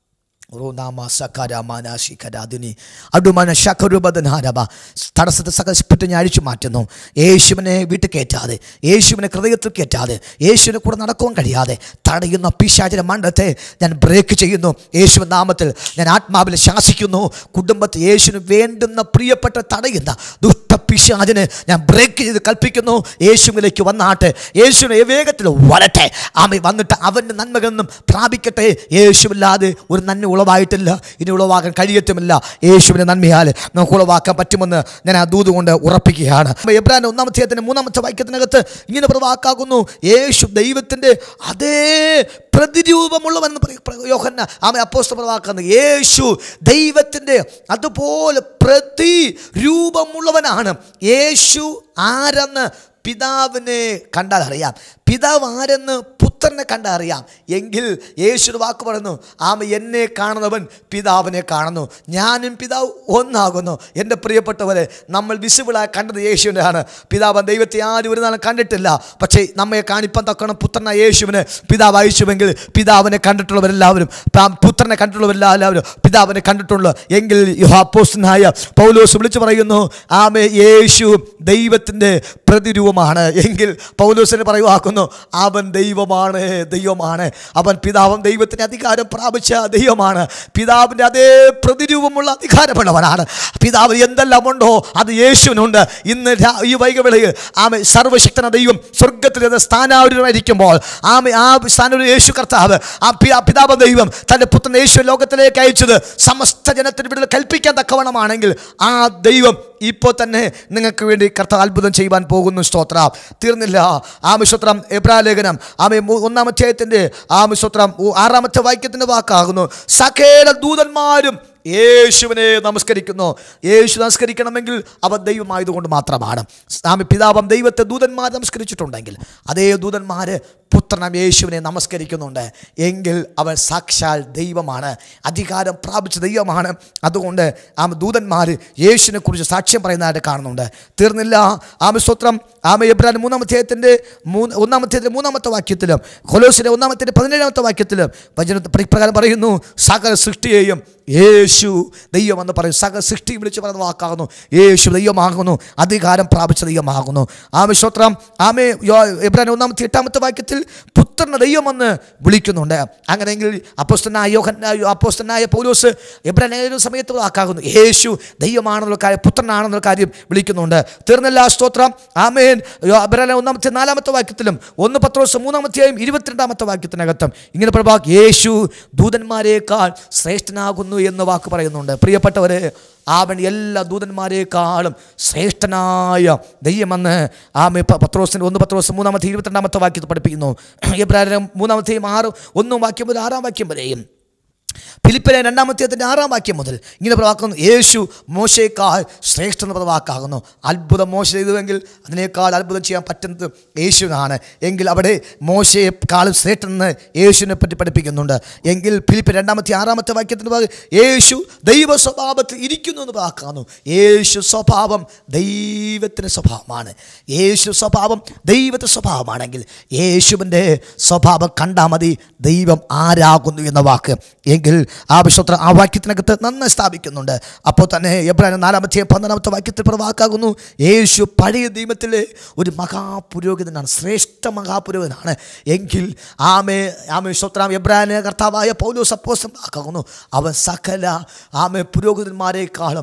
തടസ്സത്തെ സകലപ്പെട്ട് ഞാൻ അഴിച്ചു മാറ്റുന്നു. യേശുവിനെ വീട്ടിൽ കയറ്റാതെ, യേശുവിനെ ഹൃദയത്തിൽ കയറ്റാതെ, യേശുവിനെ കൂടെ നടക്കുവാൻ കഴിയാതെ തടയുന്ന പിശാചിന്റെ മണ്ഡലത്തെ ഞാൻ ബ്രേക്ക് ചെയ്യുന്നു. യേശുവിൻ നാമത്തിൽ ഞാൻ ആത്മാവിൽ ശാസിക്കുന്നു. കുടുംബത്തിൽ യേശുവിന് വേണ്ടുന്ന പ്രിയപ്പെട്ട തടയുന്ന ദുഷ്ട പിശാചിനെ ഞാൻ ബ്രേക്ക് ചെയ്ത് കൽപ്പിക്കുന്നു. യേശുവിലേക്ക് വന്നാട്ടെ, യേശുവിനെ വേഗത്തിൽ വരട്ടെ. ആമേ വന്നിട്ട് അവൻ്റെ നന്മകളൊന്നും പ്രാപിക്കട്ടെ. യേശുവില്ലാതെ ഒരു നന്മ ഉളവായിട്ടില്ല, ഇനി ഉളവാക്കാൻ കഴിയത്തുമില്ല. യേശുവിനെ നന്മയാൽ നമുക്ക് ഉളവാക്കാൻ പറ്റുമെന്ന് ഞാൻ ആ ദൂത് കൊണ്ട് ഉറപ്പിക്കുകയാണ്. എബ്രായർ ഒന്നാം അധ്യായത്തിന്റെ മൂന്നാമത്തെ വാക്യത്തിനകത്ത് ഇങ്ങനെ പ്രവാക്കാകുന്നു, യേശു ദൈവത്തിൻ്റെ അതേ പ്രതിരൂപമുള്ളവനെന്ന് പറയും യോഹന്നാൻ. ആമേ അപ്പോസ്തലൻ പ്രവാക്കുന്നത് യേശു ദൈവത്തിൻ്റെ അതുപോലെ പ്രതിരൂപമുള്ളവനാണ്. യേശു ആരെന്ന് പിതാവിനെ കണ്ടാൽ അറിയാം, പിതാവ് ആരെന്ന് പുത്രനെ കണ്ടാൽ അറിയാം. എങ്കിൽ യേശുവിന്റെ വാക്ക് പറയുന്നു, ആമ എന്നെ കാണുന്നവൻ പിതാവിനെ കാണുന്നു, ഞാനും പിതാവ് ഒന്നാകുന്നു. എൻ്റെ പ്രിയപ്പെട്ടവരെ, നമ്മൾ വിസിബിളായി കണ്ടത് യേശുവിനെ ആണ്. പിതാവ് ദൈവത്തെ ആരും ഒരു നാളും കണ്ടിട്ടില്ല. പക്ഷേ നമ്മെ കാണിപ്പം തക്കണം പുത്രനായ യേശുവിനെ പിതാവ് അയച്ചുവെങ്കിൽ പിതാവിനെ കണ്ടിട്ടുള്ളവരെല്ലാവരും, പുത്രനെ കണ്ടിട്ടുള്ളവരെല്ലാവരും പിതാവിനെ കണ്ടിട്ടുള്ളൂ. എങ്കിൽ അപ്പോസ്തലനായ പൗലോസ് വിളിച്ചു പറയുന്നു, ആമേ യേശു ദൈവത്തിൻ്റെ പ്രതിരൂപമാണ്. എങ്കിൽ പൗലോസിനെ പറയുവാക്കുന്നു, അവൻ ദൈവമാണ്, ദൈവമാണ്. അവൻ പിതാവും ദൈവത്തിന് അധികാരം പ്രാപിച്ച ദൈവമാണ്. പിതാവിൻ്റെ അതേ പ്രതിരൂപമുള്ള അധികാരമുള്ളവനാണ്. പിതാവ് എന്തെല്ലാം ഉണ്ടോ അത് യേശുവിനുണ്ട്. ഇന്ന് ഈ വൈകവേളയിൽ ആമേ സർവശക്തന ദൈവം സ്വർഗത്തിൽ നിന്ന് സ്ഥാനാരൂഢനായിരിക്കുമ്പോൾ ആമേ ആ സ്ഥാനാരൂഢ യേശു കർത്താവ്, ആ പിതാവ് ദൈവം തൻ്റെ പുത്രൻ യേശു ലോകത്തിലേക്ക് അയച്ചത് സമസ്ത ജനത്തിന് വിടുതൽ കൽപ്പിക്കാൻ തക്കവണ്ണമാണെങ്കിൽ ആ ദൈവം ഇപ്പോൾ തന്നെ നിങ്ങൾക്ക് വേണ്ടി കർത്താവ് അത്ഭുതം ചെയ്യുവാൻ പോകുന്നു. സ്തോത്രം. തീർന്നില്ല. ആമേ സ്തോത്രം. എബ്രായ ലേഖനം ആമേ ഒന്നാം അധ്യായത്തിൻ്റെ ആമേ സ്തോത്രം ആറാമത്തെ വാക്യത്തിൻ്റെ വാക്കാകുന്നു, സകല ദൂതന്മാരും യേശുവിനെ നമസ്കരിക്കുന്നു. യേശു നമസ്കരിക്കണമെങ്കിൽ അവൻ ദൈവമായതുകൊണ്ട് മാത്രമാണ്. ആമേ പിതാവും ദൈവത്തെ ദൂതന്മാർ നമസ്കരിച്ചിട്ടുണ്ടെങ്കിൽ അതേ ദൂതന്മാർ പുത്രനാം യേശുവിനെ നമസ്കരിക്കുന്നുണ്ട്. എങ്കിൽ അവൻ സാക്ഷാൽ ദൈവമാണ്, അധികാരം പ്രാപിച്ച ദൈവമാണ്. അതുകൊണ്ട് ആമ ദൂതന്മാർ യേശുവിനെ കുറിച്ച് സാക്ഷ്യം പറയുന്നതായിട്ട് കാണുന്നുണ്ട്. തീർന്നില്ല. ആമേ സ്തോത്രം. ആമേ എബ്രായർ മൂന്നാം അധ്യായത്തിൻ്റെ മൂന്ന് ഒന്നാം അധ്യായത്തിൻ്റെ മൂന്നാമത്തെ വാക്യത്തിലും കൊലോസിലെ ഒന്നാമത്തെ പതിനേഴാമത്തെ വാക്യത്തിലും വചനത്തിൽ പ്രകാരം പറയുന്നു, സകല സൃഷ്ടിയെയും യേശു ദൈവമെന്ന് പറയും. സകല സൃഷ്ടി വിളിച്ച് പറയുന്ന വാക്കാകുന്നു യേശു ദൈവമാകുന്നു, അധികാരം പ്രാപിച്ച ദൈവമാകുന്നു. ആമേ സ്തോത്രം. ആമേ എബ്രായർ ഒന്നാമത്തെ എട്ടാമത്തെ വാക്യത്തിൽ പുത്രനെ ദൈവമെന്ന് വിളിക്കുന്നുണ്ട്. അങ്ങനെയെങ്കിൽ അപ്പോസ്തലനായ യോഹന്നാൻ അപ്പോസ്തലനായ പൗലോസ് എബ്രായർ സമയത്ത് വാക്കാകുന്നു യേശു ദൈവമാണെന്നുള്ള കാര്യം, പുത്രനാണെന്നുള്ള കാര്യം വിളിക്കുന്നുണ്ട്. തീർന്നില്ല. സ്തോത്രം. ആമേൻ. എബ്രായർ ഒന്നാമത്തെ നാലാമത്തെ വാക്യത്തിലും ഒന്ന് പത്രോസ് മൂന്നാമത്തെയും ഇരുപത്തിരണ്ടാമത്തെ വാക്യത്തിനകത്തും ഇങ്ങനെ പ്രഭാ യേശു ദൂതന്മാരെക്കാൾ ശ്രേഷ്ഠനാകുന്നു എന്ന് വാക്ക് പറയുന്നുണ്ട്. പ്രിയപ്പെട്ടവരെ, അവൻ എല്ലാ ദൂതന്മാരെക്കാളും ശ്രേഷ്ഠനായ ദൈവമെന്ന് ആമേ പത്രോസിൻ്റെ ഒന്ന് പത്രോസ് മൂന്നാമത്തെ ഇരുപത്തിരണ്ടാമത്തെ വാക്യത്തിൽ പഠിപ്പിക്കുന്നു. എബ്രായർ മൂന്നാമത്തെയും ആറ് ഒന്നും വാക്യം മുതൽ ആറാം വാക്യം വരെയും ഫിലിപ്പിലെ രണ്ടാമത്തെ ആറാം വാക്യം മുതൽ ഇങ്ങനെ പ്രവാക്കുന്നു, യേശു മോശയേക്കാൾ ശ്രേഷ്ഠ വാക്കാകുന്നു. അത്ഭുതം മോശ ചെയ്തുവെങ്കിൽ അതിനേക്കാൾ അത്ഭുതം ചെയ്യാൻ പറ്റുന്നത് യേശുവിനാണ്. എങ്കിൽ അവിടെ മോശയെക്കാളും ശ്രേഷ്ഠനെന്ന് യേശുവിനെ പറ്റി പഠിപ്പിക്കുന്നുണ്ട്. എങ്കിൽ ഫിലിപ്പ് രണ്ടാമത്തെ ആറാമത്തെ വാക്യത്തിന് ഭാഗം യേശു ദൈവ സ്വഭാവത്തിൽ ഇരിക്കുന്നു എന്ന് വാക്കാകുന്നു. യേശു സ്വഭാവം ദൈവത്തിൻ്റെ സ്വഭാവമാണ്. യേശു സ്വഭാവം ദൈവത്തിൻ്റെ സ്വഭാവമാണെങ്കിൽ യേശുവിൻ്റെ സ്വഭാവം കണ്ടാൽ മതി ദൈവം ആരാകുന്നു എന്ന വാക്ക്. എങ്കിൽ ആ വിശ്വത്ര ആ വാക്യത്തിനകത്ത് നന്നായി സ്ഥാപിക്കുന്നുണ്ട്. അപ്പോൾ തന്നെ എബ്രായർ നാലാമത്തെ പന്ത്രണ്ടാമത്തെ വാക്യത്തിൽ വാക്കാകുന്നു യേശു പഴയ ദൈവത്തിലെ ഒരു മഹാപുരോഹിതനാണ്, ശ്രേഷ്ഠ മഹാപുരോഹിതനാണ്. എങ്കിൽ ആമേ ആമേ വിശ്വത്രാം എബ്രായർ കർത്താവായ പൗലോസ് അപ്പോസ്തലൻ വാക്കാകുന്നു അവൻ സകല ആമേ പുരോഹിതന്മാരെക്കാളും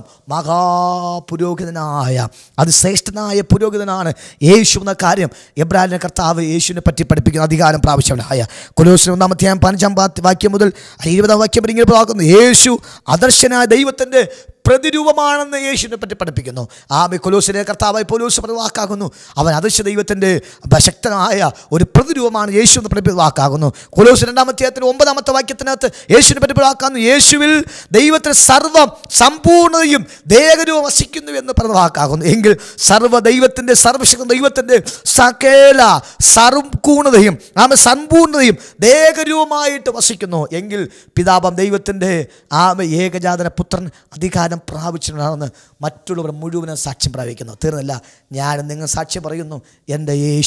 മഹാപുരോഹിതനായ അതിശ്രേഷ്ഠനായ പുരോഹിതനാണ് യേശു എന്ന കാര്യം എബ്രായർ കർത്താവ് യേശുവിനെ പറ്റി പഠിപ്പിക്കുന്ന അധികാരം പ്രാവശ്യമായ കൊലോസ്യർ ഒന്നാമത്തെ പതിനഞ്ചാം വാക്യം മുതൽ ഇരുപതാം വാക്യം ഇങ്ങനെ പ്രവാക്കുന്നു യേശു അദർശനായ ദൈവത്തിൻ്റെ പ്രതിരൂപമാണെന്ന് യേശുവിനെ പറ്റി പഠിപ്പിക്കുന്നു. ആമേ കൊലോസിലെ കർത്താവായി പൗലോസ് വാക്കാകുന്നു അവൻ അദൃശ്യ ദൈവത്തിൻ്റെ ശക്തനായ ഒരു പ്രതിരൂപമാണ് യേശു എന്ന് പഠിപ്പിക്കുന്ന വാക്കാകുന്നു. കൊലോസ് രണ്ടാമത്തെ ഒമ്പതാമത്തെ വാക്യത്തിനകത്ത് യേശുവിനെ പറ്റി വാക്കാകുന്നു യേശുവിൽ ദൈവത്തിന് സർവ്വ സമ്പൂർണ്ണതയും ദേഹരൂപം വസിക്കുന്നു എന്ന് പറഞ്ഞ വാക്കാകുന്നു. എങ്കിൽ സർവ്വ ദൈവത്തിൻ്റെ സർവശക്ത ദൈവത്തിൻ്റെ സകല സർവ്വപൂർണ്ണതയും ആമേ സമ്പൂർണ്ണതയും ദേഹരൂപമായിട്ട് വസിക്കുന്നു. എങ്കിൽ പിതാവാം ദൈവത്തിൻ്റെ ആമേ ഏകജാതന പുത്രൻ അധികാരം പ്രാപിച്ചിട്ടുണ്ടാകുന്ന മറ്റുള്ളവർ മുഴുവനും സാക്ഷ്യം പ്രാപിക്കുന്നു. തീർന്നില്ല. ഞാൻ നിങ്ങൾ സാക്ഷ്യം പറയുന്നു എൻ്റെ യേശു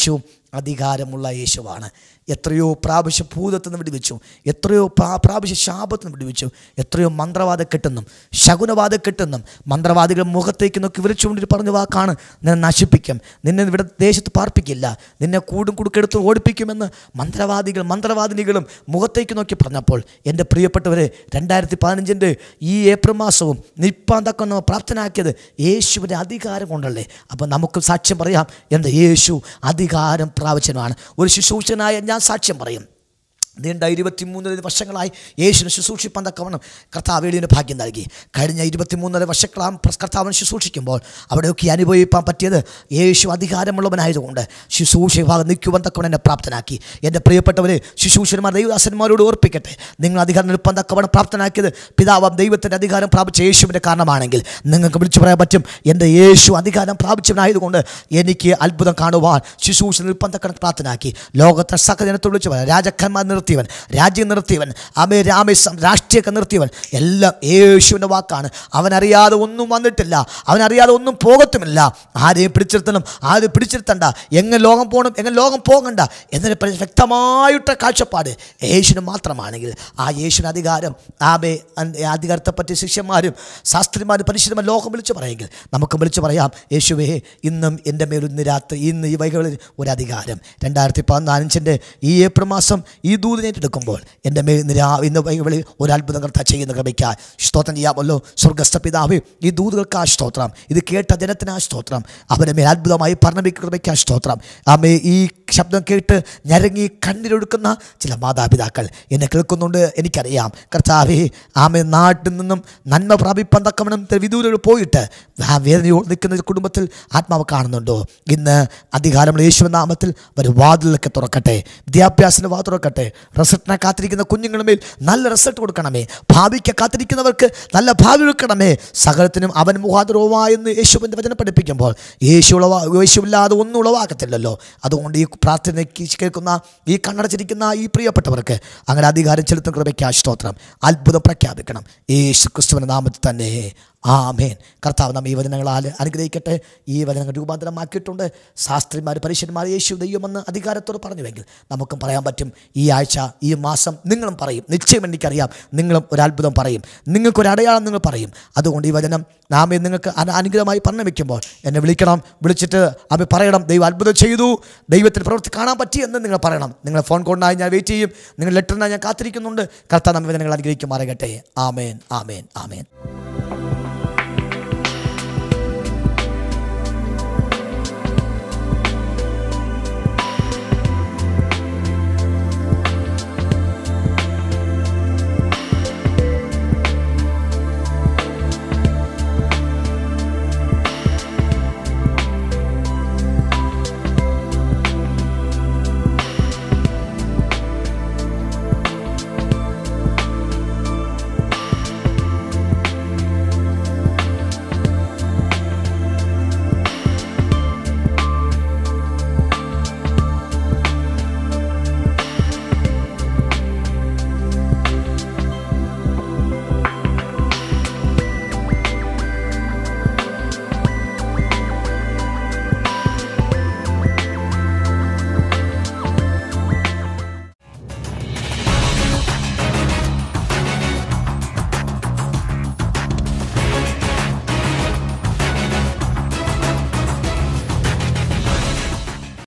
അധികാരമുള്ള യേശുവാണ്. എത്രയോ പ്രാവശ്യം ഭൂതത്തിൽ നിന്ന് വിടുവിച്ചു, എത്രയോ പ്രാവശ്യം ശാപത്തിൽ നിന്ന് വിടുവിച്ചു, എത്രയോ മന്ത്രവാദ കെട്ടുന്നും ശകുനവാദ കെട്ടുന്നും മന്ത്രവാദികൾ മുഖത്തേക്ക് നോക്കി വിളിച്ചുകൊണ്ടിട്ട് പറഞ്ഞ വാക്കാണ്, നിന്നെ നശിപ്പിക്കും, നിന്നെ ഇവിടെ ദേശത്ത് പാർപ്പിക്കില്ല, നിന്നെ കൂടും കുടുക്കെടുത്ത് ഓടിപ്പിക്കുമെന്ന് മന്ത്രവാദികൾ മന്ത്രവാദിനികളും മുഖത്തേക്ക് നോക്കി പറഞ്ഞപ്പോൾ എൻ്റെ പ്രിയപ്പെട്ടവരെ, രണ്ടായിരത്തി പതിനഞ്ചിൻ്റെ ഈ ഏപ്രിൽ മാസവും നിപ്പാൻ തക്കൊന്ന് പ്രാപ്തനാക്കിയത് യേശുവിൻ്റെ അധികാരം കൊണ്ടല്ലേ. അപ്പം നമുക്ക് സാക്ഷ്യം പറയാം, എൻ്റെ യേശു അധികാരം പ്രാപിച്ചവനാണ്. ഒരു ശുശ്രൂഷകനായ ഞാൻ സാക്ഷ്യം പറയും. നീണ്ട ഇരുപത്തിമൂന്നര വർഷങ്ങളായി യേശുവിനെ ശുശ്രൂഷിപ്പാൻ തക്കവണ്ണം കർത്താവ് വേണ്ടിയ ഭാഗ്യം നൽകി. കഴിഞ്ഞ ഇരുപത്തിമൂന്നര വർഷങ്ങളാം കർത്താവിനെ ശുശ്രൂഷിക്കുമ്പോൾ അവിടെയൊക്കെ അനുഭവിപ്പാൻ പറ്റിയത് യേശു അധികാരമുള്ളവനായതുകൊണ്ട് ശുശ്രൂഷ വിഭാഗം നിൽക്കുവാൻ തക്കവണ്ണം എന്നെ പ്രാപ്തനാക്കി. എൻ്റെ പ്രിയപ്പെട്ടവരെ, ശുശ്രൂഷന്മാർ ദൈവദാസന്മാരോട് ഓർപ്പിക്കട്ടെ, നിങ്ങൾ അധികാരം നിൽപ്പാൻ തക്കവണ്ണം പ്രാപ്തനാക്കിയത് പിതാവാം ദൈവത്തിൻ്റെ അധികാരം പ്രാപിച്ച യേശുവിൻ്റെ കാരണമാണെങ്കിൽ നിങ്ങൾക്ക് വിളിച്ചു പറയാൻ പറ്റും, എൻ്റെ യേശു അധികാരം പ്രാപിച്ചവനായതുകൊണ്ട് എനിക്ക് അത്ഭുതം കാണുവാൻ ശുശ്രൂഷ നിൽപ്പാൻ തക്കവണ്ണം പ്രാപ്തനാക്കി. ലോകത്തെ സകല ജനത്തെ വിളിച്ചു പറയാം, രാജാക്കന്മാർ നിർത്തിയവൻ, രാജ്യം നിർത്തിയവൻ, അമേ രാമേ രാഷ്ട്രീയമൊക്കെ നിർത്തിയവൻ, എല്ലാം യേശുവിൻ്റെ വാക്കാണ്. അവനറിയാതെ ഒന്നും വന്നിട്ടില്ല, അവനറിയാതെ ഒന്നും പോകത്തുമില്ല. ആരെയും പിടിച്ചിരുത്തണം, ആരും പിടിച്ചിരുത്തണ്ട, എങ്ങനെ ലോകം പോകണം, എങ്ങനെ ലോകം പോകണ്ട എന്നതിനെ വ്യക്തമായിട്ട് കാഴ്ചപ്പാട് യേശുവിന് മാത്രമാണെങ്കിൽ ആ യേശുവിന് അധികാരം, ആമേ അധികാരത്തെപ്പറ്റി ശിഷ്യന്മാരും ശാസ്ത്രിമാരും പരിശുദ്ധന്മാരും ലോകം വിളിച്ചു പറയുമെങ്കിൽ നമുക്ക് വിളിച്ചു പറയാം, യേശുവേ ഇന്നും എൻ്റെ മേലൊന്ന് രാത്രി ഇന്ന് ഈ വൈകളിൽ ഒരു അധികാരം. രണ്ടായിരത്തി പതിനാലിൻ്റെ ഈ ഏപ്രിൽ മാസം ഈ ദൂത് ഏറ്റെടുക്കുമ്പോൾ എൻ്റെ മേൽ നിരാ ഇന്ന് വൈകളിൽ ഒരു അത്ഭുതം കർത്താവ് ചെയ്യുന്ന കൃപയ്ക്കായി സ്തോത്രം ചെയ്യാമല്ലോ. സ്വർഗ്ഗസ്ഥ പിതാവേ, ഈ ദൂതുകൾക്ക് ആ സ്തോത്രം, ഇത് കേട്ട ജനത്തിന് ആ സ്തോത്രം, അവൻ്റെ മേൽ അത്ഭുതമായി പറഞ്ഞിരിക്കുന്ന കൃപയ്ക്ക് ആ സ്തോത്രം. ആമേ ഈ ശബ്ദം കേട്ട് ഞരങ്ങി കണ്ണീരൊഴുക്കുന്ന ചില മാതാപിതാക്കൾ എന്നെ കേൾക്കുന്നുണ്ട്, എനിക്കറിയാം. കർത്താവേ, ആമേ നാട്ടിൽ നിന്നും നന്മ പ്രാപിപ്പാൻ തക്കവണ്ണം വിദൂരങ്ങൾ പോയിട്ട് ആ വേദനയോട് നിൽക്കുന്ന കുടുംബത്തിൽ ആത്മാവ് കാണുന്നുണ്ടോ? ഇന്ന് അധികാരമുള്ള യേശുവിൻ നാമത്തിൽ ഒരു വാതിലൊക്കെ തുറക്കട്ടെ, വിദ്യാഭ്യാസത്തിൻ്റെ വാതിൽ തുറക്കട്ടെ, റിസൾട്ടിനെ കാത്തിരിക്കുന്ന കുഞ്ഞുങ്ങളുടെ മേൽ നല്ല റിസൾട്ട് കൊടുക്കണമേ, ഭാവിക്ക് കാത്തിരിക്കുന്നവർക്ക് നല്ല ഭാവി കൊടുക്കണമേ. സകലത്തിനും അവൻ മുഖാന്തരവുമായെന്ന് യേശുവിൻ്റെ വചനം പഠിപ്പിക്കുമ്പോൾ യേശു ഉളവാ യേശുവില്ലാതെ ഒന്നും ഉളവാക്കത്തില്ലല്ലോ. അതുകൊണ്ട് ഈ പ്രാർത്ഥന കേൾക്കുന്ന ഈ കണ്ണടച്ചിരിക്കുന്ന ഈ പ്രിയപ്പെട്ടവർക്ക് അങ്ങനെ അധികാരം ചെലുത്തുന്ന കൃപയ്ക്ക് സ്തോത്രം, അത്ഭുതം പ്രഖ്യാപിക്കണം യേശു ക്രിസ്തുവിൻ്റെ നാമത്തിൽ തന്നെ. ആമേൻ. കർത്താവ് നമ്മെ ഈ വചനങ്ങളാൽ അനുഗ്രഹിക്കട്ടെ. ഈ വചനങ്ങൾ രൂപാന്തരമാക്കിയിട്ടുണ്ട്. ശാസ്ത്രിമാർ പരിശുദ്ധന്മാർ യേശു ദൈവമെന്ന് അധികാരത്തോട് പറഞ്ഞുവെങ്കിൽ നമുക്കും പറയാൻ പറ്റും. ഈ ആഴ്ച ഈ മാസം നിങ്ങളും പറയും, നിശ്ചയം എനിക്കറിയാം, നിങ്ങളും ഒരു അത്ഭുതം പറയും, നിങ്ങൾക്കൊരു അടയാളം നിങ്ങൾ പറയും. അതുകൊണ്ട് ഈ വചനം നാം നിങ്ങൾക്ക് അനുഗ്രഹമായി പറഞ്ഞു വയ്ക്കുമ്പോൾ എന്നെ വിളിക്കണം, വിളിച്ചിട്ട് അവ പറയണം, ദൈവം അത്ഭുതം ചെയ്തു, ദൈവത്തിന് പ്രവൃത്തി കാണാൻ പറ്റി എന്ന് നിങ്ങൾ പറയണം. നിങ്ങളെ ഫോൺ കോളിനായി ഞാൻ വെയിറ്റ് ചെയ്യും, നിങ്ങൾ ലെറ്ററിനായി ഞാൻ കാത്തിരിക്കുന്നുണ്ട്. കർത്താവ് നമ്മെ വചനങ്ങൾ അനുഗ്രഹിക്കുമാറാകട്ടെ. ആമേൻ, ആമേൻ, ആമേൻ.